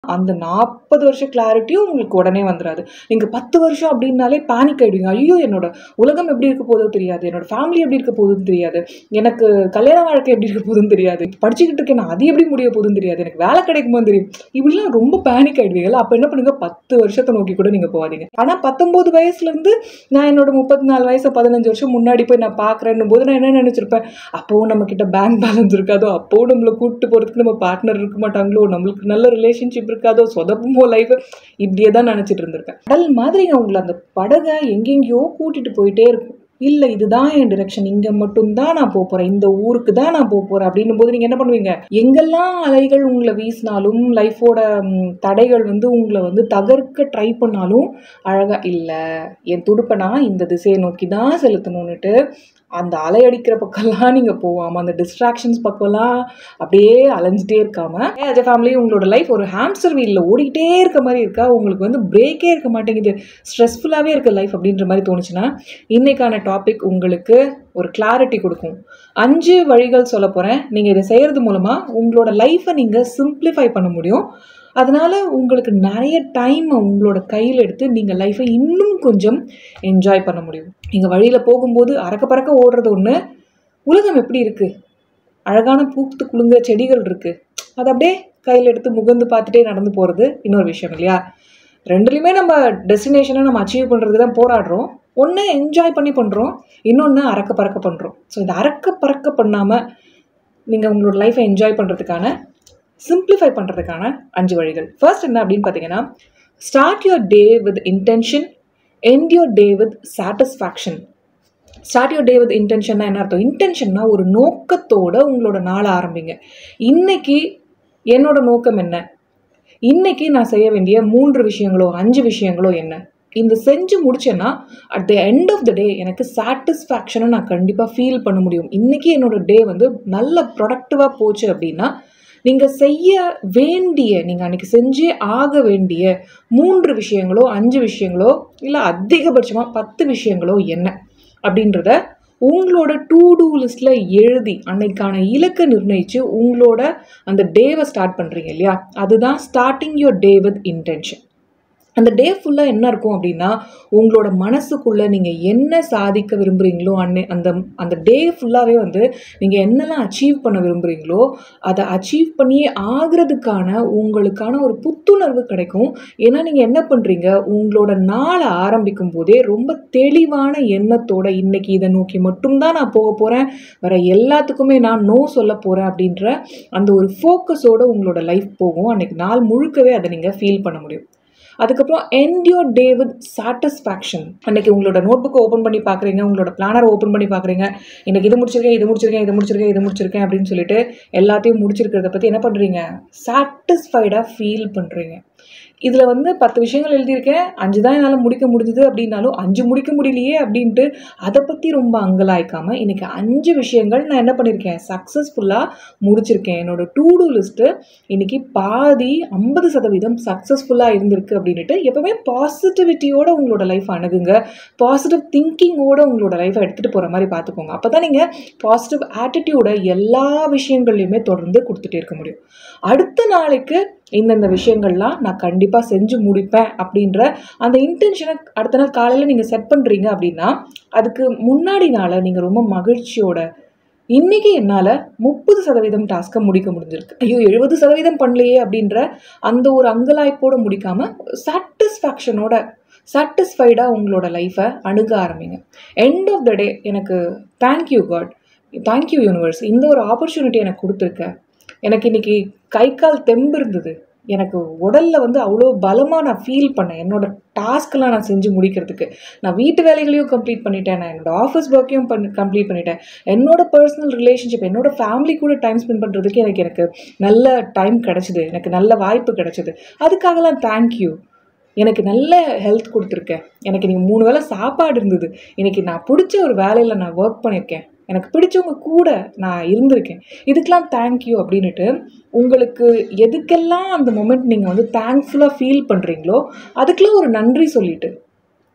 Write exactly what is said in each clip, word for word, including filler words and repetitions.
அந்த நாற்பது வருஷ கிளாரிட்டியும் உங்களுக்கு உடனே வந்துடாது. நீங்க பத்து வருஷம் அப்படின்னாலே பேனிக் ஆயிடுவீங்க. ஐயோ, என்னோட உலகம் எப்படி இருக்க போதோ தெரியாது, என்னோட ஃபேமிலி எப்படி இருக்க போகுதுன்னு தெரியாது, எனக்கு கல்யாண வாழ்க்கை எப்படி இருக்க போகுதுன்னு தெரியாது, படிச்சுக்கிட்டு இருக்கேன் நான் அது எப்படி முடிய போகுதுன்னு தெரியாது, எனக்கு வேலை கிடைக்குமோ தெரியும், இப்படிலாம் ரொம்ப பேனிக் ஆயிடுவீங்கல்ல. அப்ப என்ன பண்ணுங்க, பத்து வருஷத்தை நோக்கி கூட நீங்க போகாதீங்க. ஆனா பத்தொன்பது வயசுல இருந்து நான் என்னோட முப்பத்தி நாலு வயசு பதினஞ்சு வருஷம் முன்னாடி போய் நான் பாக்குறேன்னும் போது நான் என்ன நினைச்சிருப்பேன், அப்பவும் நம்ம கிட்ட பேங்க் பேலன்ஸ் இருக்காதோ, அப்பவும் நம்மளை கூப்பிட்டு போறதுக்கு நம்ம பார்ட்னர் இருக்க மாட்டாங்களோ, நம்மளுக்கு நல்ல ரிலேஷன்ஷிப் இருக்காதோ, சொதப்புமோ லைஃப், இப்படியே தான் நினைச்சிட்டு இருந்திருக்கேன். கடல் மாதிரி உங்களை அந்த படகை எங்கெங்கயோ கூட்டிட்டு போயிட்டே இருக்கும். இல்ல, இதுதான் என் டிரெக்ஷன், இங்க மட்டும்தான் நான் போக போறேன், இந்த ஊருக்கு தான் நான் போக போறேன் அப்படின்னும் போது நீங்க என்ன பண்ணுவீங்க, எங்கெல்லாம் அலைகள் உங்களை வீசினாலும், லைஃபோட தடைகள் வந்து உங்களை வந்து தகர்க்க ட்ரை பண்ணாலும் அழகா இல்ல, என் துடுப்பனா இந்த திசையை நோக்கி தான் செலுத்தணும்னுட்டு அந்த அலை அடிக்கிற பக்கம்லாம் நீங்க போவாம, அந்த டிஸ்ட்ராக்ஷன்ஸ் பக்கம்லாம் அப்படியே அலைஞ்சிட்டே இருக்காம, as a family உங்களோட லைஃப் ஒரு ஹாம்ஸ்டர் வீல்ல ஓடிக்கிட்டே இருக்க மாதிரி இருக்கா, உங்களுக்கு வந்து பிரேக்கே இருக்க மாட்டேங்குது, ஸ்ட்ரெஸ்ஃபுல்லாவே இருக்க லைஃப் அப்படின்ற மாதிரி தோணுச்சுன்னா இன்னைக்கான டாபிக் உங்களுக்கு ஒரு கிளாரிட்டி கொடுக்கும். அஞ்சு வழிகள் சொல்ல போறேன். நீங்க இதை செய்யறது மூலமா உங்களோட லைஃபை நீங்க சிம்பிளிஃபை பண்ண முடியும். அதனால உங்களுக்கு நிறைய டைம் உங்களோட கையில் எடுத்து நீங்கள் லைஃப்பை இன்னும் கொஞ்சம் என்ஜாய் பண்ண முடியும். நீங்கள் வழியில் போகும்போது அறக்க பறக்க ஓடுறது ஒன்று, உலகம் எப்படி இருக்குது, அழகான பூத்து குலுங்க செடிகள் இருக்குது, அதை அப்படியே கையில் எடுத்து முகந்து பார்த்துட்டே நடந்து போகிறது இன்னொரு விஷயம் இல்லையா? ரெண்டுலேயுமே நம்ம டெஸ்டினேஷனை நம்ம அச்சீவ் பண்ணுறதுக்கு தான் போராடுறோம். ஒன்று என்ஜாய் பண்ணி பண்ணுறோம், இன்னொன்று அறக்க பறக்க பண்ணுறோம். ஸோ இந்த அறக்க பறக்க பண்ணாமல் நீங்கள் உங்களோட லைஃப்பை என்ஜாய் பண்ணுறதுக்கான, சிம்பிளிஃபை பண்ணுறதுக்கான அஞ்சு வழிகள். ஃபர்ஸ்ட் என்ன அப்படின்னு பார்த்தீங்கன்னா, start your day with intention, end your day with satisfaction. Start your day with இன்டென்ஷன்னா என்ன அர்த்தம்? இன்டென்ஷன்னா ஒரு நோக்கத்தோட உங்களோட நாளை ஆரம்பிங்க. இன்னைக்கு என்னோட நோக்கம் என்ன, இன்னைக்கு நான் செய்ய வேண்டிய மூன்று விஷயங்களோ அஞ்சு விஷயங்களோ என்ன, இந்த செஞ்சு முடிச்சேன்னா at the end of the day எனக்கு சாட்டிஸ்ஃபேக்ஷனை நான் கண்டிப்பாக ஃபீல் பண்ண முடியும். இன்னைக்கு என்னோட டே வந்து நல்ல ப்ரொடக்டிவாக போச்சு அப்படின்னா, நீங்கள் செய்ய வேண்டிய, நீங்கள் அன்றைக்கி செஞ்சே ஆக வேண்டிய மூன்று விஷயங்களோ அஞ்சு விஷயங்களோ இல்லை அதிகபட்சமாக பத்து விஷயங்களோ என்ன அப்படின்றத உங்களோட டூ டூ லிஸ்ட்டில் எழுதி அன்னைக்கான இலக்கை நிர்ணயித்து உங்களோட அந்த டேவை ஸ்டார்ட் பண்ணுறீங்க இல்லையா, அதுதான் starting your day with intention. அந்த டே ஃபுல்லாக என்ன இருக்கும் அப்படின்னா, உங்களோட மனசுக்குள்ளே நீங்கள் என்ன சாதிக்க விரும்புகிறீங்களோ அன்னை அந்த அந்த டே ஃபுல்லாகவே வந்து நீங்கள் என்னெல்லாம் அச்சீவ் பண்ண விரும்புகிறீங்களோ அதை அச்சீவ் பண்ணியே ஆகிறதுக்கான உங்களுக்கான ஒரு புத்துணர்வு கிடைக்கும். ஏன்னா நீங்கள் என்ன பண்ணுறீங்க, உங்களோட நாளை ஆரம்பிக்கும் போதே ரொம்ப தெளிவான எண்ணத்தோட இன்னைக்கு இதை நோக்கி மட்டும்தான் நான் போக போகிறேன், வேற எல்லாத்துக்குமே நான் நோ சொல்ல போகிறேன் அப்படின்ற அந்த ஒரு ஃபோக்கஸோட உங்களோட லைஃப் போகும். அன்னைக்கு நாள் முழுக்கவே அதை நீங்கள் ஃபீல் பண்ண முடியும். அதுக்கப்புறம் end your day with satisfaction. அன்னைக்கு உங்களோட நோட் புக்கை ஓப்பன் பண்ணி பார்க்குறீங்க, உங்களோட பிளானரை ஓப்பன் பண்ணி பார்க்குறீங்க, இன்னைக்கு இது முடிச்சிருக்கேன் இது முடிச்சிருக்கேன் இது முடிச்சிருக்கேன் இது முடிச்சிருக்கேன் அப்படின்னு சொல்லிட்டு எல்லாத்தையும் முடிச்சிருக்கிறத பற்றி என்ன பண்ணுறீங்க, சாட்டிஸ்ஃபைடாக ஃபீல் பண்ணுறீங்க. இதில் வந்து பத்து விஷயங்கள் எழுதியிருக்கேன், அஞ்சு தான் என்னால் முடிக்க முடிஞ்சுது அப்படின்னாலும் அஞ்சு முடிக்க முடியலையே அப்படின்ட்டு அதை பற்றி ரொம்ப அங்கலாய்க்காமல் இன்றைக்கி அஞ்சு விஷயங்கள் நான் என்ன பண்ணியிருக்கேன், சக்ஸஸ்ஃபுல்லாக முடிச்சிருக்கேன். என்னோட டூ டூ லிஸ்ட்டு இன்றைக்கி பாதி ஐம்பது சதவீதம் சக்ஸஸ்ஃபுல்லாக இருந்திருக்கு அப்படின்ட்டு எப்போவுமே பாசிட்டிவிட்டியோட உங்களோட லைஃப் அணுகுங்க. பாசிட்டிவ் திங்கிங்கோட உங்களோட லைஃப்பை எடுத்துகிட்டு போகிற மாதிரி பார்த்துக்கோங்க. அப்போ தான் நீங்கள் பாசிட்டிவ் ஆட்டிடியூடை எல்லா விஷயங்கள்லையுமே தொடர்ந்து கொடுத்துட்டே இருக்க முடியும். அடுத்த நாளைக்கு இந்தந்த விஷயங்கள்லாம் நான் கண்டிப்பாக செஞ்சு முடிப்பேன் அப்படின்ற அந்த இன்டென்ஷனை அடுத்த நாள் காலையில் நீங்கள் செட் பண்ணுறீங்க அப்படின்னா, அதுக்கு முன்னாடி நாளை நீங்கள் ரொம்ப மகிழ்ச்சியோட, இன்றைக்கி என்னால் முப்பது சதவீதம் டாஸ்க்கை முடிக்க முடிஞ்சிருக்கு, ஐயோ எழுபது சதவீதம் பண்ணலையே அப்படின்ற அந்த ஒரு அங்கலாய்ப்போடு முடிக்காமல் சாட்டிஸ்ஃபேக்ஷனோட சாட்டிஸ்ஃபைடாக உங்களோட லைஃப்பை அணுக ஆரம்பிங்க. எண்ட் ஆஃப் த டே எனக்கு தேங்க்யூ காட், தேங்க்யூ யூனிவர்ஸ், இந்த ஒரு ஆப்பர்ச்சுனிட்டி எனக்கு கொடுத்துருக்க, எனக்கு இன்றைக்கி கை கால் தெம்பு இருந்தது, எனக்கு உடலில் வந்து அவ்வளோ பலமாக நான் ஃபீல் பண்ணேன், என்னோட டாஸ்க்கெலாம் நான் செஞ்சு முடிக்கிறதுக்கு, நான் வீட்டு வேலைகளையும் கம்ப்ளீட் பண்ணிட்டேன், நான் என்னோடய ஆஃபீஸ் ஒர்க்கையும் பண்ணி கம்ப்ளீட் பண்ணிட்டேன், என்னோட பர்சனல் ரிலேஷன்ஷிப் என்னோட ஃபேமிலி கூட டைம் ஸ்பெண்ட் பண்ணுறதுக்கு எனக்கு எனக்கு நல்ல டைம் கிடச்சிது, எனக்கு நல்ல வாய்ப்பு கிடச்சிது, அதுக்காகலாம் தேங்க்யூ. எனக்கு நல்ல ஹெல்த் கொடுத்துருக்கேன், எனக்கு நீங்கள் மூணு வேளை சாப்பாடு இருந்தது, இன்றைக்கி நான் பிடிச்ச ஒரு வேலையில் நான் ஒர்க் பண்ணியிருக்கேன், எனக்கு பிடிச்சவங்க கூட நான் இருந்திருக்கேன், இதுக்கெலாம் தேங்க்யூ அப்படின்ட்டு உங்களுக்கு எதுக்கெல்லாம் அந்த மொமெண்ட் நீங்கள் வந்து தேங்க்ஃபுல்லாக ஃபீல் பண்ணுறீங்களோ அதுக்கெல்லாம் ஒரு நன்றி சொல்லிட்டு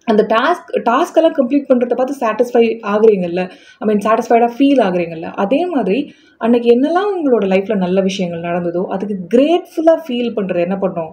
அந்த டாஸ்க் டாஸ்க்கெல்லாம் கம்ப்ளீட் பண்ணுறத பார்த்து சாட்டிஸ்ஃபை ஆகுறீங்கல்ல, ஐ மீன் சாட்டிஸ்ஃபைடாக ஃபீல் ஆகுறீங்கல்ல, அதே மாதிரி அன்றைக்கி என்னெல்லாம் உங்களோட லைஃப்பில் நல்ல விஷயங்கள் நடந்ததோ அதுக்கு கிரேட்ஃபுல்லாக ஃபீல் பண்ணுறது என்ன பண்ணோம்,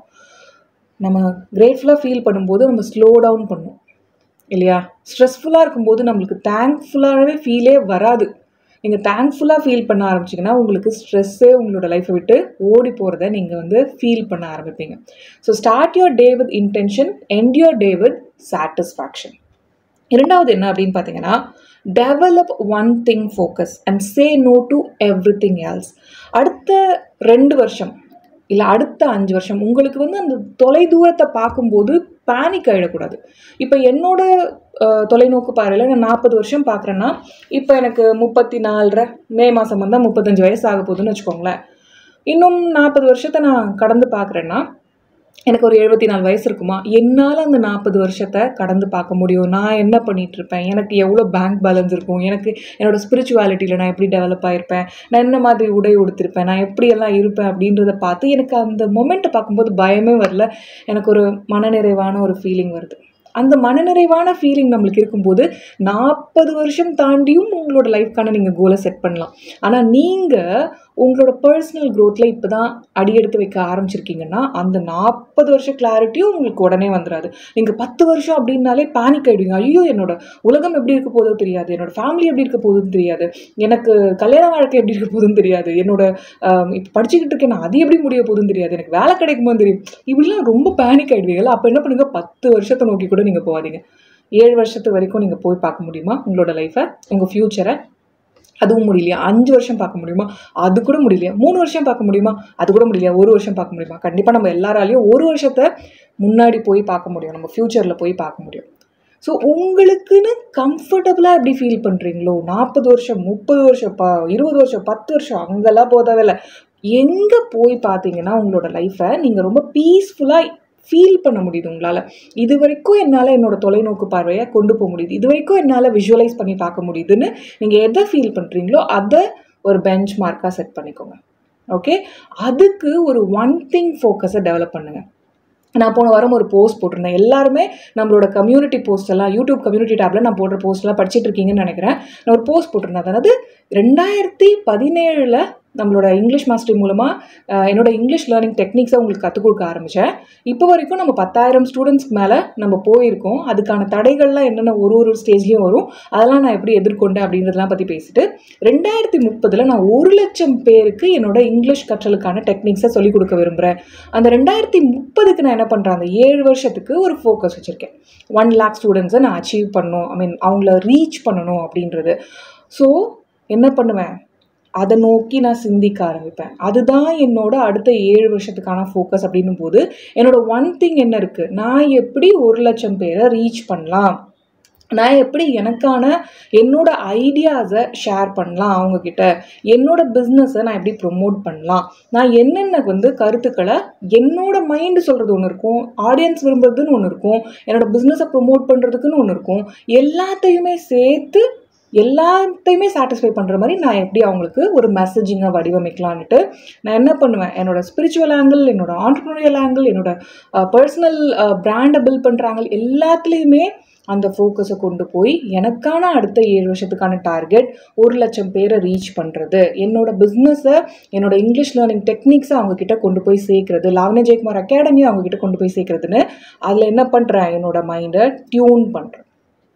நம்ம கிரேட்ஃபுல்லாக ஃபீல் பண்ணும்போது நம்ம ஸ்லோ டவுன் பண்ணோம் இல்லையா? ஸ்ட்ரெஸ்ஃபுல்லாக இருக்கும்போது நம்மளுக்கு தேங்க்ஃபுல்லாகவே ஃபீலே வராது. நீங்கள் தேங்க்ஃபுல்லாக ஃபீல் பண்ண ஆரம்பிச்சிங்கன்னா உங்களுக்கு ஸ்ட்ரெஸ்ஸே உங்களோட லைஃப்பை விட்டு ஓடி போகிறத நீங்கள் வந்து ஃபீல் பண்ண ஆரம்பிப்பீங்க. So start your day with intention, end your day with satisfaction. இரண்டாவது என்ன அப்படின்னு பார்த்தீங்கன்னா, develop one thing focus and say no to everything else. அடுத்த ரெண்டு வருஷம் இல்லை அடுத்த அஞ்சு வருஷம் உங்களுக்கு வந்து அந்த தொலைதூரத்தை பார்க்கும்போது பேனிக் ஆகிடக்கூடாது. இப்போ என்னோட தொலைநோக்கு பார்வையில் நான் நாற்பது வருஷம் பார்க்குறேன்னா, இப்போ எனக்கு முப்பத்தி நாலரை மே மாதம் வந்தால் முப்பத்தஞ்சு வயசு ஆக போகுதுன்னு வச்சுக்கோங்களேன். இன்னும் நாற்பது வருஷத்தை நான் கடந்து பார்க்குறேன்னா எனக்கு ஒரு எழுபத்தி நாலு வயசு இருக்குமா, என்னால் அந்த நாற்பது வருஷத்தை கடந்து பார்க்க முடியும். நான் என்ன பண்ணிகிட்ருப்பேன், எனக்கு எவ்வளோ பேங்க் பேலன்ஸ் இருக்கும், எனக்கு என்னோடய ஸ்பிரிச்சுவாலிட்டியில் நான் எப்படி டெவலப் ஆகிருப்பேன், நான் என்ன மாதிரி உடை உடுத்திருப்பேன், நான் எப்படியெல்லாம் இருப்பேன் அப்படின்றத பார்த்து எனக்கு அந்த மொமெண்ட்டை பார்க்கும்போது பயமே வரல, எனக்கு ஒரு மனநிறைவான ஒரு ஃபீலிங் வருது. அந்த மனநிறைவான ஃபீலிங் நம்மளுக்கு இருக்கும்போது நாற்பது வருஷம் தாண்டியும் உங்களோட லைஃப்க்கான நீங்கள் கோலை செட் பண்ணலாம். ஆனால் நீங்கள் உங்களோட பர்சனல் க்ரோத்தில் இப்போ தான் அடியெடுத்து வைக்க ஆரம்பிச்சிருக்கீங்கன்னா அந்த நாற்பது வருஷம் கிளாரிட்டியும் உங்களுக்கு உடனே வந்துடாது. நீங்கள் பத்து வருஷம் அப்படின்னாலே பேனிக் ஆகிடுவீங்க. ஐயோ என்னோட உலகம் எப்படி இருக்க போதும் தெரியாது, என்னோட ஃபேமிலி எப்படி இருக்க போதுன்னு தெரியாது, எனக்கு கல்யாண வாழ்க்கை எப்படி இருக்க போதுன்னு தெரியாது, என்னோட இப்போ படிச்சுக்கிட்டு இருக்கேன் நான் அது எப்படி முடிய போதுன்னு தெரியாது, எனக்கு வேலை கிடைக்குமோ தெரியும், இப்படிலாம் ரொம்ப பேனிக் ஆகிடுவீங்களா? அப்போ என்ன பண்ணுங்க, பத்து வருஷத்தை நோக்கி கூட நீங்கள் போகாதீங்க. ஏழு வருஷத்து வரைக்கும் நீங்கள் போய் பார்க்க முடியுமா உங்களோட லைஃப்பை, உங்கள் ஃப்யூச்சரை? அதுவும் முடியலையா? அஞ்சு வருஷம் பார்க்க முடியுமா? அது கூட முடியலையா? மூணு வருஷம் பார்க்க முடியுமா? அது கூட முடியலையா? ஒரு வருஷம் பார்க்க முடியுமா? கண்டிப்பாக நம்ம எல்லாராலையும் ஒரு வருஷத்தை முன்னாடி போய் பார்க்க முடியும், நம்ம ஃப்யூச்சரில் போய் பார்க்க முடியும். ஸோ உங்களுக்குன்னு கம்ஃபர்டபுளாக எப்படி ஃபீல் பண்ணுறீங்களோ, நாற்பது வருஷம் முப்பது வருஷம் ப இருபது வருஷம் பத்து வருஷம் அங்கெல்லாம் போதாவில்ல, எங்கே போய் பார்த்தீங்கன்னா உங்களோட லைஃப்பை நீங்கள் ரொம்ப பீஸ்ஃபுல்லாக ஃபீல் பண்ண முடியுது உங்களால். இது வரைக்கும் என்னால் என்னோட தொலைநோக்கு பார்வையை கொண்டு போக முடியுது, இது வரைக்கும் என்னால் விஷுவலைஸ் பண்ணி பார்க்க முடியுதுன்னு நீங்கள் எதை ஃபீல் பண்ணுறீங்களோ அதை ஒரு பெஞ்ச் மார்க்காக செட் பண்ணிக்கோங்க. ஓகே, அதுக்கு ஒரு ஒன் திங் ஃபோக்கஸை டெவலப் பண்ணுங்கள். நான் போன வாரம் ஒரு போஸ்ட் போட்டிருந்தேன். எல்லாருமே நம்மளோட கம்யூனிட்டி போஸ்ட் எல்லாம் யூடியூப் கம்யூனிட்டி டேப்பில் நான் போடுற போஸ்ட்லாம் படிச்சுட்டு இருக்கீங்கன்னு நினைக்கிறேன். நான் ஒரு போஸ்ட் போட்டிருந்தேன். அதாவது ரெண்டாயிரத்தி பதினேழில் நம்மளோட இங்கிலீஷ் மாஸ்டர் மூலமாக என்னோட இங்கிலீஷ் லேர்னிங் டெக்னிக்ஸை உங்களுக்கு கற்றுக் கொடுக்க ஆரம்பித்தேன். இப்போ வரைக்கும் நம்ம பத்தாயிரம் ஸ்டூடெண்ட்ஸ்க்கு மேலே நம்ம போயிருக்கோம். அதுக்கான தடைகள்லாம் என்னென்ன ஒரு ஒரு ஸ்டேஜ்லேயும் வரும், அதெல்லாம் நான் எப்படி எதிர்கொண்டேன் அப்படின்றதெல்லாம் பற்றி பேசிட்டு ரெண்டாயிரத்தி முப்பதில் நான் ஒரு லட்சம் பேருக்கு என்னோட இங்கிலீஷ் கற்றலுக்கான டெக்னிக்ஸை சொல்லிக் கொடுக்க விரும்புகிறேன். அந்த ரெண்டாயிரத்தி முப்பதுக்கு நான் என்ன பண்ணுறேன், அந்த ஏழு வருஷத்துக்கு ஒரு ஃபோக்கஸ் வச்சுருக்கேன். ஒன் லேக் ஸ்டூடெண்ட்ஸை நான் அச்சீவ் பண்ணணும், ஐ மீன் அவங்கள ரீச் பண்ணணும் அப்படின்றது. ஸோ என்ன பண்ணுவேன், அதை நோக்கி நான் சிந்திக்க ஆரம்பிப்பேன். அதுதான் என்னோட அடுத்த ஏழு வருஷத்துக்கான ஃபோக்கஸ். அப்படின்னும் போது என்னோட ஒன் திங் என்ன இருக்குது, நான் எப்படி ஒரு லட்சம் பேரை ரீச் பண்ணலாம், நான் எப்படி எனக்கான என்னோட ஐடியாஸை ஷேர் பண்ணலாம் அவங்கக்கிட்ட, என்னோட பிஸ்னஸை நான் எப்படி ப்ரொமோட் பண்ணலாம், நான் என்னென்ன வந்து கருத்துக்களை என்னோட மைண்டு சொல்கிறது ஒன்று இருக்கும், ஆடியன்ஸ் விரும்புறதுன்னு ஒன்று இருக்கும், என்னோட பிஸ்னஸை ப்ரொமோட் பண்ணுறதுக்குன்னு ஒன்று இருக்கும், எல்லாத்தையுமே சேர்த்து எல்லாத்தையுமே சாட்டிஸ்ஃபை பண்ணுற மாதிரி நான் எப்படி அவங்களுக்கு ஒரு மெசேஜிங்கை வடிவமைக்கலான்ட்டு நான் என்ன பண்ணுவேன், என்னோட ஸ்பிரிச்சுவல் ஆங்கிள், என்னோட ஆண்டர்ப்ரனியல் ஆங்கிள், என்னோட பர்சனல் பிராண்டை பில்ட் பண்ணுற ஆங்கிள் எல்லாத்துலேயுமே அந்த ஃபோக்கஸை கொண்டு போய் எனக்கான அடுத்த ஏழு வருஷத்துக்கான டார்கெட் ஒரு லட்சம் பேரை ரீச் பண்ணுறது, என்னோட பிஸ்னஸை என்னோட இங்கிலீஷ் லேர்னிங் டெக்னிக்ஸை அவங்கக்கிட்ட கொண்டு போய் சேர்க்குறது, லாவண்யா ஜெயக்குமார் அகாடமியை அவங்கக்கிட்ட கொண்டு போய் சேர்க்குறதுன்னு அதில் என்ன பண்ணுறேன், என்னோட மைண்டை டியூன் பண்ணுறேன்,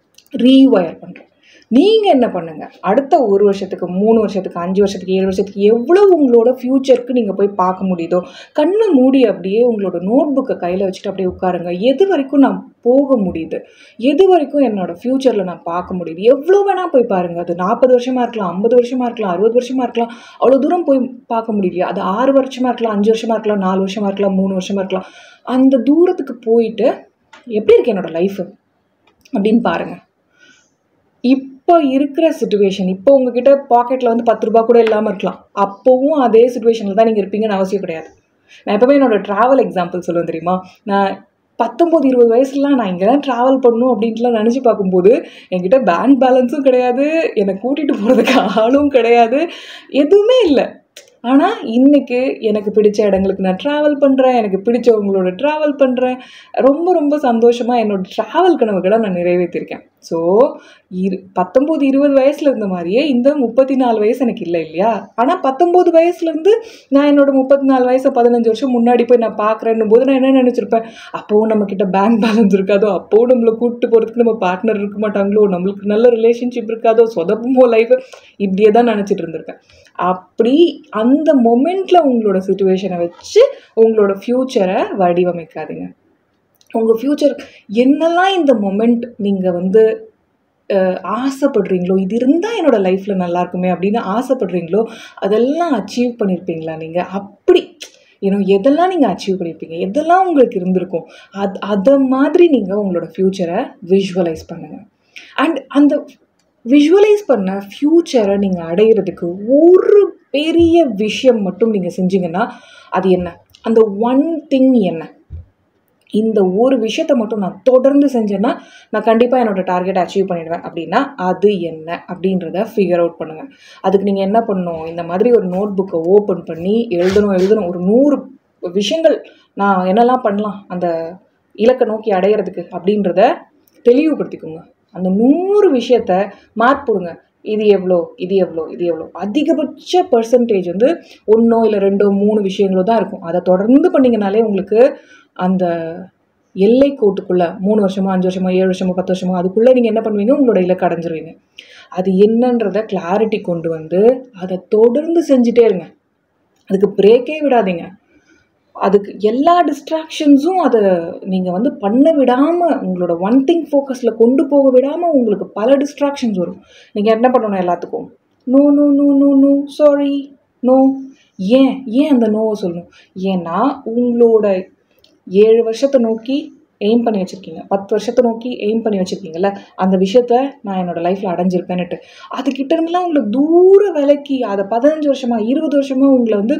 ரீவயர் பண்ணுறேன். நீங்கள் என்ன பண்ணுங்கள், அடுத்த ஒரு வருஷத்துக்கு மூணு வருஷத்துக்கு அஞ்சு வருஷத்துக்கு ஏழு வருஷத்துக்கு எவ்வளோ உங்களோட ஃப்யூச்சருக்கு நீங்கள் போய் பார்க்க முடியுதோ கண்ணை மூடி அப்படியே உங்களோட நோட் புக்கை கையில் வச்சுட்டு அப்படியே உட்காருங்க. எது வரைக்கும் நான் போக முடியுது, எது வரைக்கும் என்னோடய ஃப்யூச்சரில் நான் பார்க்க முடியுது, எவ்வளோ வேணால் போய் பாருங்கள். அது நாற்பது வருஷமாக இருக்கலாம், ஐம்பது வருஷமாக இருக்கலாம், அறுபது வருஷமாக இருக்கலாம், அவ்வளோ தூரம் போய் பார்க்க முடியலையா, அது ஆறு வருஷமாக இருக்கலாம், அஞ்சு வருஷமாக இருக்கலாம், நாலு வருஷமாக இருக்கலாம், மூணு வருஷமாக இருக்கலாம். அந்த தூரத்துக்கு போயிட்டு எப்படி இருக்கு என்னோடய லைஃபு அப்படின்னு பாருங்கள். இப்போ இருக்கிற சுச்சுவேஷன், இப்போ உங்ககிட்ட பாக்கெட்டில் வந்து பத்து ரூபா கூட இல்லாமல் இருக்கலாம், அப்போவும் அதே சுச்சுவேஷனில் தான் நீங்கள் இருப்பீங்கன்னு அவசியம் கிடையாது. நான் எப்போவுமே என்னோடய ட்ராவல் எக்ஸாம்பிள் சொல்லுவேன் தெரியுமா, நான் பத்தொம்போது இருபது வயசுலாம் நான் இங்கே தான் ட்ராவல் பண்ணணும் அப்படின்ட்டுலாம் நினச்சி பார்க்கும்போது என்கிட்ட பேங்க் பேலன்ஸும் கிடையாது, என்னை கூட்டிகிட்டு போகிறதுக்கு ஆளும் கிடையாது, எதுவுமே இல்லை. ஆனால் இன்னைக்கு எனக்கு பிடிச்ச இடங்களுக்கு நான் ட்ராவல் பண்ணுறேன், எனக்கு பிடிச்சவங்களோட ட்ராவல் பண்ணுறேன். ரொம்ப ரொம்ப சந்தோஷமாக என்னோட ட்ராவல் கனவுகளை நான் நிறைவேற்றிருக்கேன். ஸோ இரு பத்தொம்போது இருபது வயசுல இருந்த மாதிரியே இந்த முப்பத்தி நாலு வயசு எனக்கு இல்லை இல்லையா? ஆனால் பத்தொம்போது வயசுலேருந்து நான் என்னோட முப்பத்தி நாலு வயசு பதினஞ்சு வருஷம் முன்னாடி போய் நான் பார்க்குறேன்னும் போது நான் என்ன நினச்சிருப்பேன், அப்போவும் நம்மக்கிட்ட பேங்க் பேலன்ஸ் இருக்காதோ, அப்போவும் நம்மளை கூப்பிட்டு போகிறதுக்கு நம்ம பார்ட்னர் இருக்க மாட்டாங்களோ, நம்மளுக்கு நல்ல ரிலேஷன்ஷிப் இருக்காதோ, சொதப்புமோ லைஃப், இப்படியே தான் நினச்சிட்டு இருந்திருக்கேன். அப்படி அந்த மொமெண்ட்டில் உங்களோட சிச்சுவேஷனை வச்சு உங்களோட ஃப்யூச்சரை வடிவமைக்காதீங்க. உங்கள் ஃப்யூச்சர் என்னெல்லாம் இந்த மொமெண்ட் நீங்கள் வந்து ஆசைப்படுறீங்களோ, இது இருந்தால் என்னோடய லைஃப்பில் நல்லா இருக்குமே அப்படின்னு ஆசைப்படுறீங்களோ, அதெல்லாம் அச்சீவ் பண்ணியிருப்பீங்களா நீங்கள்? அப்படி ஏன்னா எதெல்லாம் நீங்கள் அச்சீவ் பண்ணியிருப்பீங்க, எதெல்லாம் உங்களுக்கு இருந்திருக்கும், அது அதை மாதிரி நீங்கள் உங்களோட ஃப்யூச்சரை விஷுவலைஸ் பண்ணுங்கள். அண்ட் அந்த விஷுவலைஸ் பண்ண ஃப்யூச்சரை நீங்கள் அடையிறதுக்கு ஒரு பெரிய விஷயம் மட்டும் நீங்கள் செஞ்சீங்கன்னா அது என்ன? அந்த ஒன் திங் என்ன? இந்த ஒரு விஷயத்தை மட்டும் நான் தொடர்ந்து செஞ்சேன்னா நான் கண்டிப்பாக என்னோடய டார்கெட் அச்சீவ் பண்ணிடுவேன் அப்படின்னா அது என்ன அப்படின்றத ஃபிகர் அவுட் பண்ணுங்கள். அதுக்கு நீங்கள் என்ன பண்ணணும், இந்த மாதிரி ஒரு நோட் புக்கை ஓப்பன் பண்ணி எழுதணும் எழுதணும் ஒரு நூறு விஷயங்கள் நான் என்னெல்லாம் பண்ணலாம் அந்த இலக்கை நோக்கி அடையிறதுக்கு அப்படின்றத தெளிவுபடுத்திக்கோங்க. அந்த நூறு விஷயத்த மார்க் போடுங்க. இது எவ்வளோ, இது எவ்வளோ, இது எவ்வளோ. அதிகபட்ச பர்சன்டேஜ் வந்து ஒன்றோ இல்லை ரெண்டோ மூணு விஷயங்களோ தான் இருக்கும். அதை தொடர்ந்து பண்ணிங்கனாலே உங்களுக்கு அந்த எல்லை கோட்டுக்குள்ளே மூணு வருஷமோ அஞ்சு வருஷமோ ஏழு வருஷமோ பத்து வருஷமோ அதுக்குள்ளே நீங்கள் என்ன பண்ணுவீங்க, உங்களோட இலக்கு அடைஞ்சிருவீங்க. அது என்னன்றத கிளாரிட்டி கொண்டு வந்து அதை தொடர்ந்து செஞ்சுட்டே இருங்க. அதுக்கு பிரேக்கே விடாதீங்க. அதுக்கு எல்லா டிஸ்ட்ராக்ஷன்ஸும் அதை நீங்கள் வந்து பண்ண விடாமல் உங்களோட ஒன் திங் ஃபோக்கஸில் கொண்டு போக விடாமல் உங்களுக்கு பல டிஸ்ட்ராக்ஷன்ஸ் வரும். நீங்கள் என்ன பண்ணணும், எல்லாத்துக்கும் no no no no no sorry no. ஏன் ஏன் அந்த நோவை சொல்லணும்? ஏன்னா உங்களோட ஏழு வருஷத்தை நோக்கி எய்ம் பண்ணி வச்சுருக்கீங்க, பத்து வருஷத்தை நோக்கி எய்ம் பண்ணி வச்சுருக்கீங்கல்ல, அந்த விஷயத்த நான் என்னோடய லைஃப்பில் அடைஞ்சிருப்பேன்னுட்டு அதுக்கிட்ட இருந்துலாம் உங்களை தூர விலக்கி அதை பதினஞ்சு வருஷமாக இருபது வருஷமாக உங்களை வந்து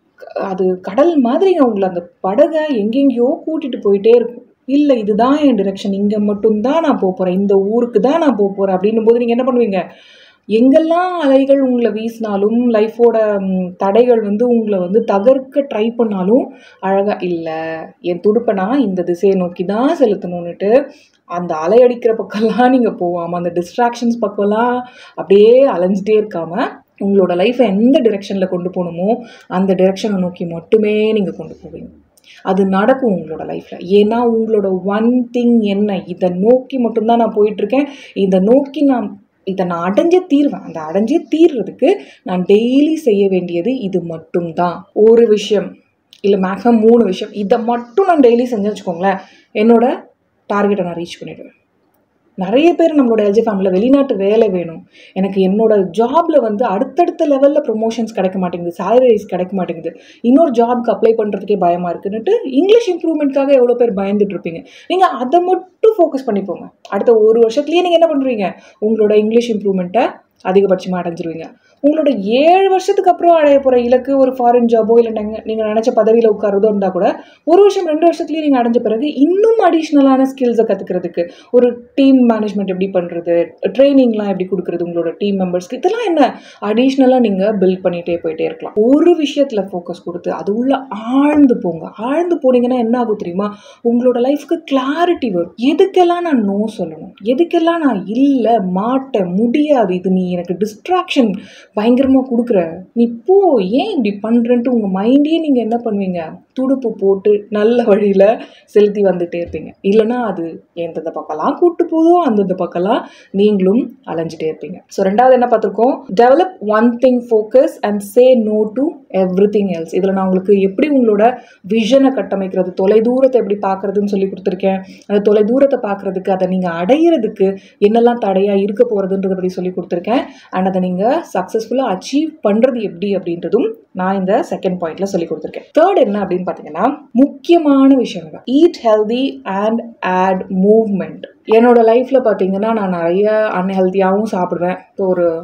அது கடல் மாதிரிங்க உங்களை அந்த படகை எங்கெங்கேயோ கூட்டிகிட்டு போயிட்டே இருக்கும். இல்லை இதுதான் என் டிரெக்ஷன், இங்கே மட்டும்தான் நான் போக போகிறேன், இந்த ஊருக்கு தான் நான் போக போகிறேன் அப்படின்னும் போது நீங்கள் என்ன பண்ணுவீங்க, எங்கெல்லாம் அலைகள் உங்களை வீசினாலும் லைஃபோட தடைகள் வந்து உங்களை வந்து தகர்க்க ட்ரை பண்ணாலும் அழகாக இல்லை என் துடுப்பனா இந்த திசையை நோக்கி தான் செலுத்தணுன்னுட்டு அந்த அலை அடிக்கிற பக்கம்லாம் நீங்கள் போகாமல் அந்த டிஸ்ட்ராக்ஷன்ஸ் பக்கம்லாம் அப்படியே அலைஞ்சிட்டே இருக்காமல் உங்களோட லைஃப்பை எந்த டிரெக்ஷனில் கொண்டு போகணுமோ அந்த டிரெக்ஷனை நோக்கி மட்டுமே நீங்கள் கொண்டு போவீங்க. அது நடக்கும் உங்களோட லைஃப்பில். ஏன்னா உங்களோட ஒன் திங் என்ன, இதை நோக்கி மட்டும்தான் நான் போயிட்டுருக்கேன், இதை நோக்கி நான் இதை நான் அடைஞ்சே தீர்வேன். அந்த அடைஞ்சே தீர்றதுக்கு நான் டெய்லி செய்ய வேண்டியது இது மட்டும்தான். ஒரு விஷயம் இல்லை மேக்ஸிமம் மூணு விஷயம், இதை மட்டும் நான் டெய்லி செஞ்சு வச்சுக்கோங்களேன், என்னோட டார்கெட்டை நான் ரீச் பண்ணிவிடுவேன். நிறைய பேர் நம்மளோட எல்ஜி ஃபேமிலியில் வெளிநாட்டு வேலை வேணும், எனக்கு என்னோட ஜாபில் வந்து அடுத்தடுத்த லெவலில் ப்ரொமோஷன்ஸ் கிடைக்க மாட்டேங்குது, சேலரிஸ் கிடைக்க மாட்டேங்குது, இன்னொரு ஜாப்க்கு அப்ளை பண்ணுறதுக்கே பயமாக இருக்குன்னுட்டு இங்கிலீஷ் இம்ப்ரூவ்மெண்ட்காக எவ்வளோ பேர் பயந்துட்டு இருப்பீங்க. நீங்கள் அதை மட்டும் ஃபோக்கஸ் பண்ணிப்போங்க. அடுத்த ஒரு வருஷத்துலேயே நீங்கள் என்ன பண்ணுறீங்க, உங்களோட இங்கிலீஷ் இம்ப்ரூவ்மெண்ட்டை அதிகபட்சமாக அடைஞ்சிருவீங்க. உங்களோட ஏழு வருஷத்துக்கு அப்புறம் அடைய போகிற இலக்கு ஒரு ஃபாரின் ஜாபோ இல்லை நீங்கள் நீங்கள் நினச்ச பதவியில் உட்காரதோ இருந்தால் கூட ஒரு வருஷம் ரெண்டு வருஷத்துலேயே நீங்கள் அடைஞ்ச பிறகு இன்னும் அடிஷ்னலான ஸ்கில்ஸை கற்றுக்கிறதுக்கு ஒரு டீம் மேனேஜ்மெண்ட் எப்படி பண்ணுறது, ட்ரைனிங்லாம் எப்படி கொடுக்குறது உங்களோட டீம் மெம்பர்ஸ்க்கு, இதெல்லாம் என்ன அடிஷ்னலாக நீங்கள் பில்ட் பண்ணிகிட்டே போயிட்டே இருக்கலாம். ஒரு விஷயத்தில் ஃபோக்கஸ் கொடுத்து அது உள்ள ஆழ்ந்து போங்க. ஆழ்ந்து போனீங்கன்னா என்ன ஆகும் தெரியுமா, உங்களோட லைஃப்க்கு கிளாரிட்டி வரும். எதுக்கெல்லாம் நான் நோ சொல்லணும், எதுக்கெல்லாம் நான் இல்லை மாட்டேன் முடியாது, இது நீ எனக்கு டிஸ்ட்ராக்ஷன் பயங்கரமாக கொடுக்குற, நீ போ, ஏன் இப்படி பண்ணுறன்ட்டு உங்கள் மைண்டையே நீங்கள் என்ன பண்ணுவீங்க, துடுப்பு போட்டு நல்ல வழியில் செலுத்தி வந்துகிட்டே இருப்பீங்க. இல்லைனா அது எந்தெந்த பக்கம்லாம் கூப்பிட்டு போதோ அந்தந்த பக்கம்லாம் நீங்களும் அலைஞ்சிட்டே இருப்பீங்க. ஸோ ரெண்டாவது என்ன பார்த்துருக்கோம், develop one thing focus and say no to everything else. இதில் நான் உங்களுக்கு எப்படி உங்களோட விஷனை கட்டமைக்கிறது, தொலைதூரத்தை எப்படி பார்க்குறதுன்னு சொல்லி கொடுத்துருக்கேன். அந்த தொலைதூரத்தை பார்க்குறதுக்கு அதை நீங்கள் அடையிறதுக்கு என்னெல்லாம் தடையாக இருக்க போகிறதுன்றதை பற்றி சொல்லி கொடுத்துருக்கேன். அண்ட் அதை நீங்கள் சக்ஸஸ்ஃபுல்லாக அச்சீவ் பண்ணுறது எப்படி அப்படின்றதும் நான் இந்த செகண்ட் பாயிண்ட்ல சொல்லி கொடுத்துருக்கேன். தேர்ட் என்ன அப்படின்னு பார்த்தீங்கன்னா, முக்கியமான விஷயம் தான் eat healthy and add movement. என்னோட லைஃப்ல பார்த்தீங்கன்னா நான் நிறைய அன்ஹெல்த்தியாகவும் சாப்பிடுவேன். இப்போ ஒரு